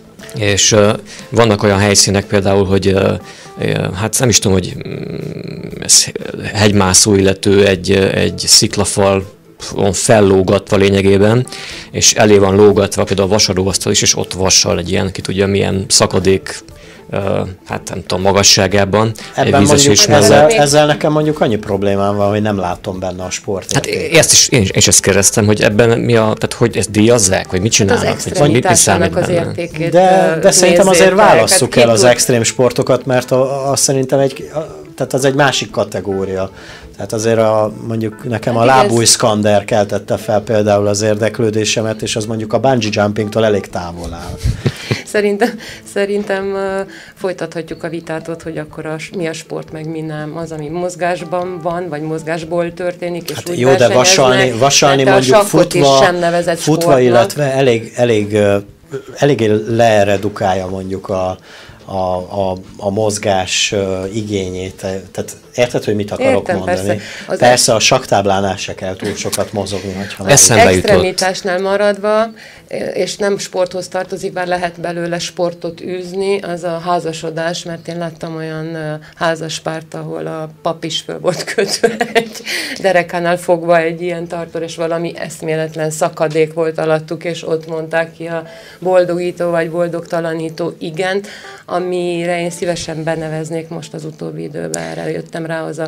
és uh, vannak olyan helyszínek például, hogy uh, uh, hát nem is tudom, hogy um, ez hegymászó illető egy, egy sziklafal fellógatva lényegében, és elé van lógatva például a vasalóasztal is, és ott vasal egy ilyen, ki tudja milyen szakadék, uh, hát nem tudom, magasságában. Ebben mondjuk ezzel, ezzel nekem mondjuk annyi problémám van, hogy nem látom benne a sportot. Hát ezt is, én, is ezt kérdeztem, hogy ebben mi a, tehát hogy ezt díjazzák, vagy mit csinálnak? Hát az extremitásának az értékét. De, de szerintem azért válasszuk el az extrém sportokat, mert az szerintem egy, tehát az egy másik kategória. Tehát azért a, mondjuk nekem a lábújszkander keltette fel például az érdeklődésemet, és az mondjuk a bungee jumpingtól elég távol áll. Szerintem, szerintem uh, folytathatjuk a vitát ott, hogy akkor a, mi a sport, meg mi nem. Az, ami mozgásban van, vagy mozgásból történik, és hát úgy jó, de vasalni, vasalni mondjuk futva, sem nevezett futva sportnak. Illetve elég, elég, elég leredukálja mondjuk a A, a, a mozgás uh, igényét. Tehát érted, hogy mit akarok Értem, mondani? Persze, az persze a saktáblánál se kell túl sokat mozogni, hogyha eszembe jutott. Extremitásnál maradva, és nem sporthoz tartozik, bár lehet belőle sportot űzni, az a házasodás, mert én láttam olyan házaspárt, ahol a pap is föl volt kötve egy derekánál fogva egy ilyen tartor, és valami eszméletlen szakadék volt alattuk, és ott mondták ki a boldogító vagy boldogtalanító igent, amire én szívesen beneveznék most az utóbbi időben, erre jöttem rá, az a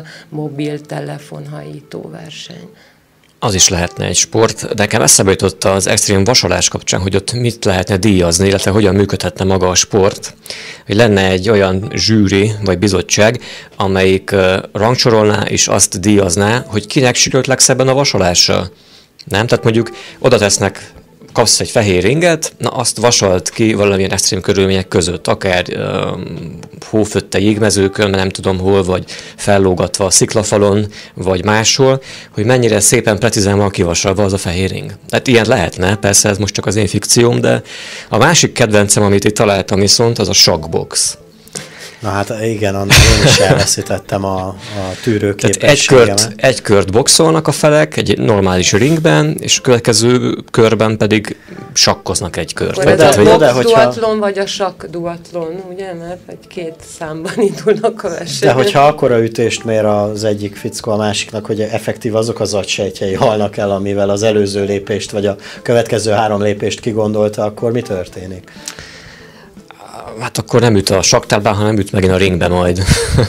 mobiltelefonhajító verseny. Az is lehetne egy sport. Nekem eszembe jutott az extrém vasalás kapcsán, hogy ott mit lehetne díjazni, illetve hogyan működhetne maga a sport. Hogy lenne egy olyan zsűri vagy bizottság, amelyik rangsorolná és azt díjazná, hogy kinek sikerült legszebben a vasalása. Nem? Tehát mondjuk oda tesznek, kapsz egy fehér ringet, na azt vasalt ki valamilyen extrém körülmények között, akár uh, hófötte jégmezőkön, nem tudom hol, vagy fellógatva a sziklafalon, vagy máshol, hogy mennyire szépen precízen van kivasalva az a fehér ring. Hát ilyen lehetne, persze ez most csak az én fikcióm, de a másik kedvencem, amit itt találtam viszont, az a sakkbox. Na hát igen, annál én is elveszítettem a, a tűrőképességemet. Egy kört, egy kört boxolnak a felek egy normális ringben, és a következő körben pedig sakkoznak egy kört. Akkor ez Tehát, a hogy de- box de hogyha- duatlon vagy a sakk duatlon, ugye? Mert egy két számban indulnak a De versenyek. hogyha akkora ütést mér az egyik fickó a másiknak, hogy effektív azok az agysejtjei halnak el, amivel az előző lépést, vagy a következő három lépést kigondolta, akkor mi történik? hát akkor nem üt a sakktáblán, hanem üt megint a ringbe majd.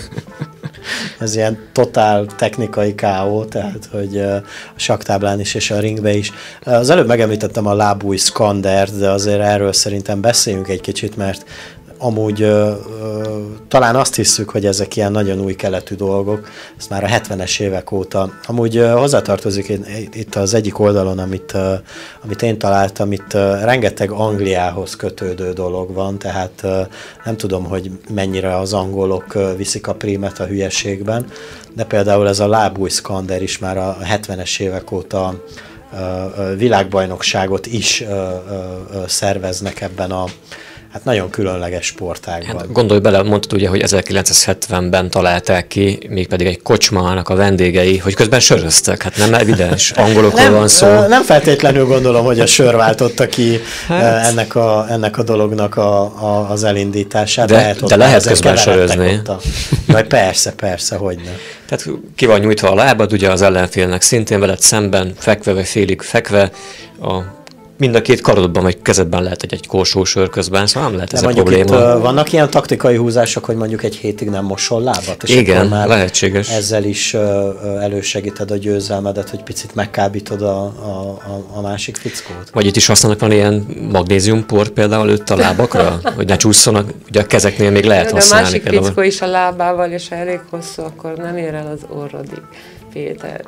Ez ilyen totál technikai ká ó, tehát hogy ö, a sakktáblán is és a ringbe is. Az előbb megemlítettem a lábúj szkandert, de azért erről szerintem beszéljünk egy kicsit, mert amúgy ö, ö, talán azt hiszük, hogy ezek ilyen nagyon új keletű dolgok, ezt már a hetvenes évek óta. Amúgy ö, hozzátartozik én, itt az egyik oldalon, amit, ö, amit én találtam, itt ö, rengeteg Angliához kötődő dolog van, tehát ö, nem tudom, hogy mennyire az angolok ö, viszik a prímet a hülyeségben, de például ez a lábúj szkander is már a hetvenes évek óta ö, ö, világbajnokságot is ö, ö, ö, szerveznek ebben a hát nagyon különleges sportágban. Hát gondolj bele, mondtad ugye, hogy ezerkilencszázhetvenben találták ki, mégpedig egy kocsmának a vendégei, hogy közben söröztek. Hát nem evidens, angolokról nem, van szó. Nem feltétlenül gondolom, hogy a sör váltotta ki hát. ennek, a, ennek a dolognak a, a, az elindítását. De, lehet, de lehet ezek közben keveredtek sörözni. ott a- Vagy persze, persze, hogyne. Tehát ki van nyújtva a lábad, ugye az ellenfélnek szintén veled szemben, fekve vagy félig fekve, a mind a két karodban vagy kezedben lehet egy, egy korsó sör közben, szóval nem lehet ez De a mondjuk probléma. itt uh, vannak ilyen taktikai húzások, hogy mondjuk egy hétig nem mosol lábat, és Igen, akkor már lehetséges. ezzel is uh, uh, elősegíted a győzelmedet, hogy picit megkábítod a, a, a, a másik fickót. Vagy itt is használnak van ilyen magnéziumpor például őtt a lábakra, hogy ne csúszzanak, ugye a kezeknél még lehet De a használni. másik például. fickó is a lábával, és elég hosszú, akkor nem ér el az orrodig, Péter.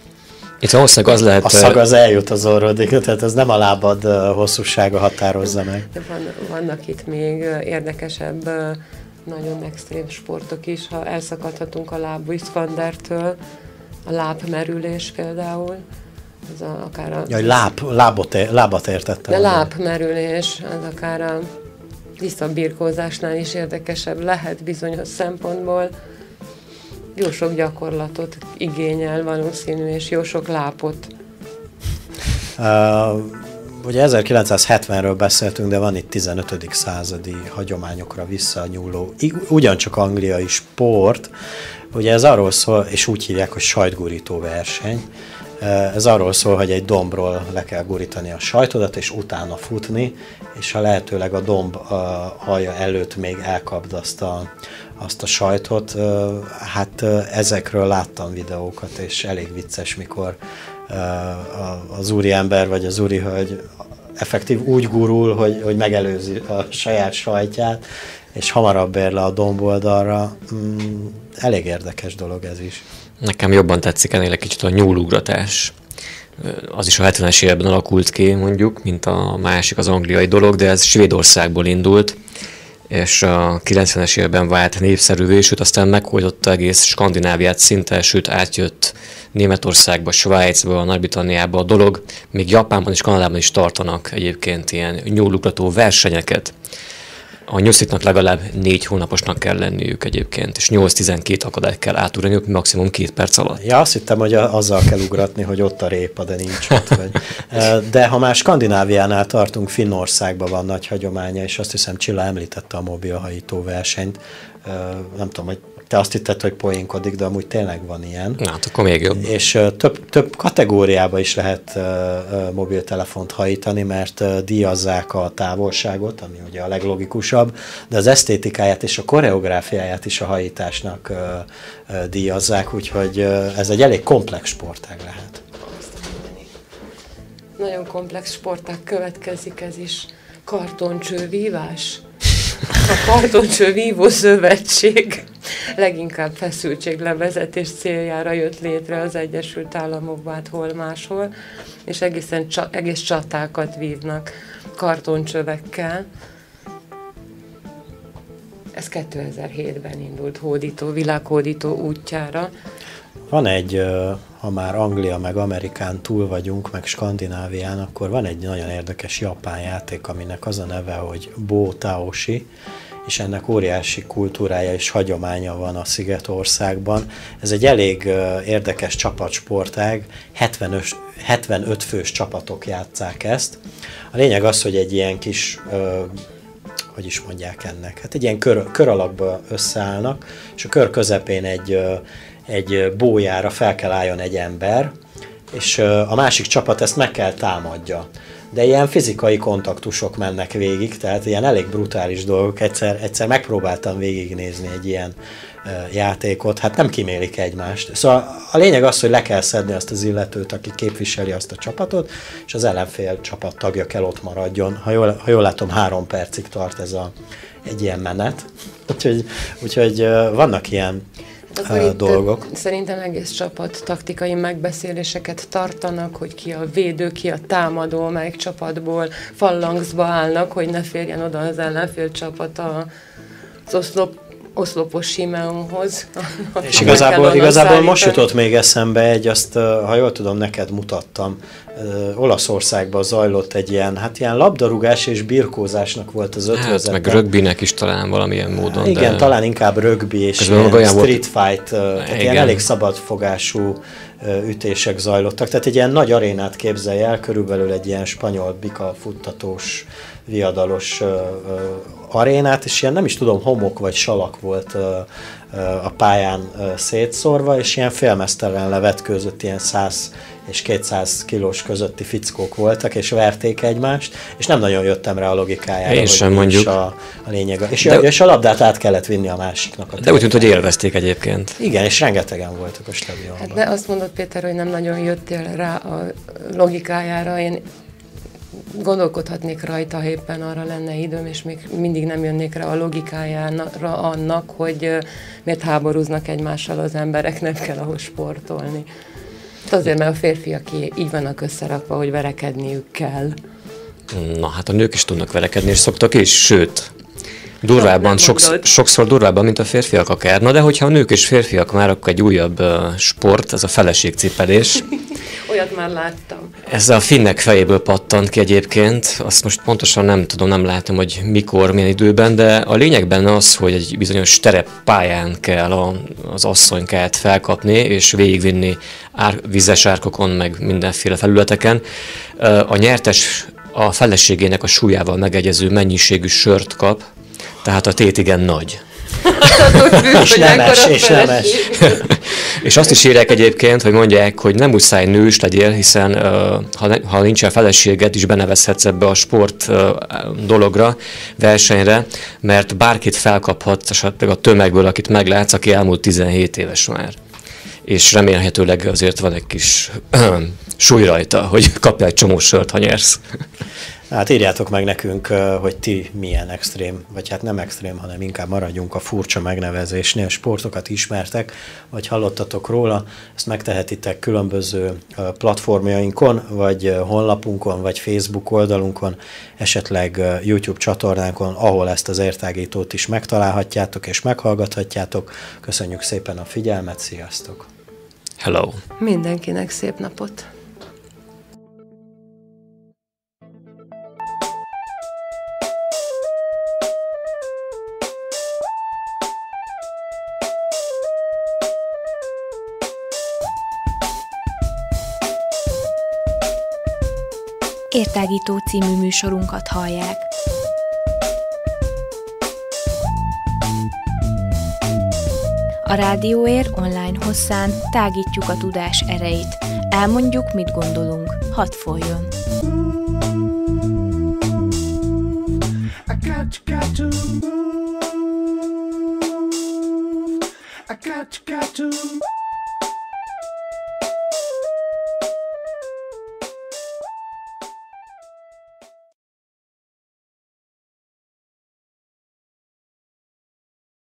Itt valószínűleg az lehet... A szag az eljut az orrodig, tehát ez nem a lábad uh, hosszúsága határozza meg. De van, vannak itt még ö, érdekesebb, ö, nagyon extrém sportok is, ha elszakadhatunk a lábúj szkandertől, a lábmerülés például, az a, akár a... Jaj, láb, lábot, ér, lábat értettem. De lábmerülés, az akár a visszabirkózásnál is érdekesebb lehet bizonyos szempontból. Jó sok gyakorlatot igényel valószínű, és jó sok lápot. Uh, ugye ezerkilencszázhetvenről beszéltünk, de van itt tizenötödik századi hagyományokra visszanyúló, ugyancsak angliai sport. Ugye ez arról szól, és úgy hívják, hogy sajtgurító verseny. Ez arról szól, hogy egy dombról le kell gurítani a sajtodat, és utána futni, és ha lehetőleg a domb uh, alja előtt még elkapd azt a, azt a sajtot. Uh, hát uh, ezekről láttam videókat, és elég vicces, mikor uh, az úriember vagy az úrihölgy effektív úgy gurul, hogy, hogy megelőzi a saját sajtját, és hamarabb ér le a domboldalra. Mm, elég érdekes dolog ez is. Nekem jobban tetszik ennél egy kicsit a nyúlugratás. Az is a hetvenes években alakult ki, mondjuk, mint a másik, az angliai dolog, de ez Svédországból indult, és a kilencvenes években vált népszerűvé, sőt aztán meghódította egész Skandináviát szinte, sőt átjött Németországba, Svájcba, Nagy-Britanniába a dolog, még Japánban és Kanadában is tartanak egyébként ilyen nyúlugrató versenyeket. A nyusziknak legalább négy hónaposnak kell lenniük egyébként, és nyolc-tizenkét akadályt kell átugraniuk maximum két perc alatt. Ja, azt hittem, hogy azzal kell ugratni, hogy ott a répa, de nincs ott. Vagy. De ha már Skandináviánál tartunk, Finnországban van nagy hagyománya, és azt hiszem Csilla említette a mobilhajító versenyt. Nem tudom, hogy te azt hitted, hogy poénkodik, de amúgy tényleg van ilyen. Na, hát akkor még jobb. És uh, több, több kategóriába is lehet uh, uh, mobiltelefont hajítani, mert uh, díjazzák a távolságot, ami ugye a leglogikusabb, de az esztétikáját és a koreográfiáját is a hajításnak uh, uh, díjazzák, úgyhogy uh, ez egy elég komplex sportág lehet. Nagyon komplex sportág következik, ez is kartoncsővívás. A kartoncső vívó szövetség leginkább feszültséglevezetés céljára jött létre az Egyesült Államokban, hát hol máshol, és egészen csa- egész csatákat vívnak kartoncsövekkel. Ez kétezer-hétben indult hódító, világhódító útjára. Van egy, ha már Anglia meg Amerikán túl vagyunk, meg Skandinávián, akkor van egy nagyon érdekes japán játék, aminek az a neve, hogy Bo Taoshi, és ennek óriási kultúrája és hagyománya van a Szigetországban. Ez egy elég érdekes csapatsportág, hetvenöt fős csapatok játsszák ezt. A lényeg az, hogy egy ilyen kis, hogy is mondják ennek, hát egy ilyen kör, kör alakba összeállnak, és a kör közepén egy, egy bójára fel kell álljon egy ember, és a másik csapat ezt meg kell támadja. De ilyen fizikai kontaktusok mennek végig, tehát ilyen elég brutális dolgok. Egyszer, egyszer megpróbáltam végignézni egy ilyen uh, játékot, hát nem kimélik egymást. Szóval a lényeg az, hogy le kell szedni azt az illetőt, aki képviseli azt a csapatot, és az ellenfél csapat tagja kell ott maradjon. Ha jól, ha jól látom, három percig tart ez a, egy ilyen menet. Úgyhogy, úgyhogy uh, vannak ilyen Uh, dolgok. Szerintem egész csapat taktikai megbeszéléseket tartanak, hogy ki a védő, ki a támadó, melyik csapatból fallangszba állnak, hogy ne férjen oda az ellenfél csapat az oszlop, oszlopos Simeonhoz. És igazából, igazából most jutott még eszembe egy, azt, ha jól tudom, neked mutattam, Olaszországban zajlott egy ilyen, hát ilyen labdarúgás és birkózásnak volt az ötvözete. Hát, meg rögbinek is talán valamilyen módon. Igen, de... talán inkább rögbi és ilyen street volt... fight, tehát ilyen elég szabadfogású ütések zajlottak. Tehát egy ilyen nagy arénát képzelj el, körülbelül egy ilyen spanyol bika futtatós, viadalos uh, uh, arénát, és ilyen nem is tudom, homok vagy salak volt uh, uh, a pályán uh, szétszórva, és ilyen félmeztelen levetkőzött, ilyen száz és kétszáz kilós közötti fickók voltak, és verték egymást, és nem nagyon jöttem rá a logikájára, én sem mondjuk. A, a lényeg. És, de, és a labdát át kellett vinni a másiknak. A de úgy tűnt, hogy élvezték egyébként. Igen, és rengetegen voltak a stadionban. Hát de azt mondod, Péter, hogy nem nagyon jöttél rá a logikájára. Én gondolkodhatnék rajta, ha éppen arra lenne időm, és még mindig nem jönnék rá a logikájára annak, hogy miért háborúznak egymással az emberek, nem kell ahhoz sportolni. Azért, mert a férfiak így vannak összerakva, hogy verekedniük kell. Na, hát a nők is tudnak verekedni, és szoktak is, sőt, durvábban, sokszor, sokszor durvábban, mint a férfiak akár. Na, de hogyha a nők és férfiak már, akkor egy újabb uh, sport, ez a feleségcipelés. Olyat már láttam. Ez a finnek fejéből pattant ki egyébként, azt most pontosan nem tudom, nem látom, hogy mikor, milyen időben, de a lényeg benne az, hogy egy bizonyos tereppályán kell a, az asszonykát felkapni, és végigvinni ár, vizes árkokon, meg mindenféle felületeken. A nyertes a feleségének a súlyával megegyező mennyiségű sört kap, tehát a tét igen nagy. és nemes, és nemes. És azt is írják egyébként, hogy mondják, hogy nem muszáj nős legyél, hiszen uh, ha, ha nincsen feleséged, is benevezhetsz ebbe a sport uh, dologra, versenyre, mert bárkit felkaphatsz esetleg a tömegből, akit meglátsz, aki elmúlt tizenhét éves már. És remélhetőleg azért van egy kis súly rajta, hogy kapj egy csomó sört, ha nyersz. Hát írjátok meg nekünk, hogy ti milyen extrém, vagy hát nem extrém, hanem inkább maradjunk a furcsa megnevezésnél, sportokat ismertek, vagy hallottatok róla, ezt megtehetitek különböző platformjainkon, vagy honlapunkon, vagy Facebook oldalunkon, esetleg YouTube csatornánkon, ahol ezt az értágítót is megtalálhatjátok és meghallgathatjátok. Köszönjük szépen a figyelmet, sziasztok! Hello! Mindenkinek szép napot! Értágító című műsorunkat hallják. A Rádióér online hosszán tágítjuk a tudás erejét. Elmondjuk, mit gondolunk. Hadd folyjon!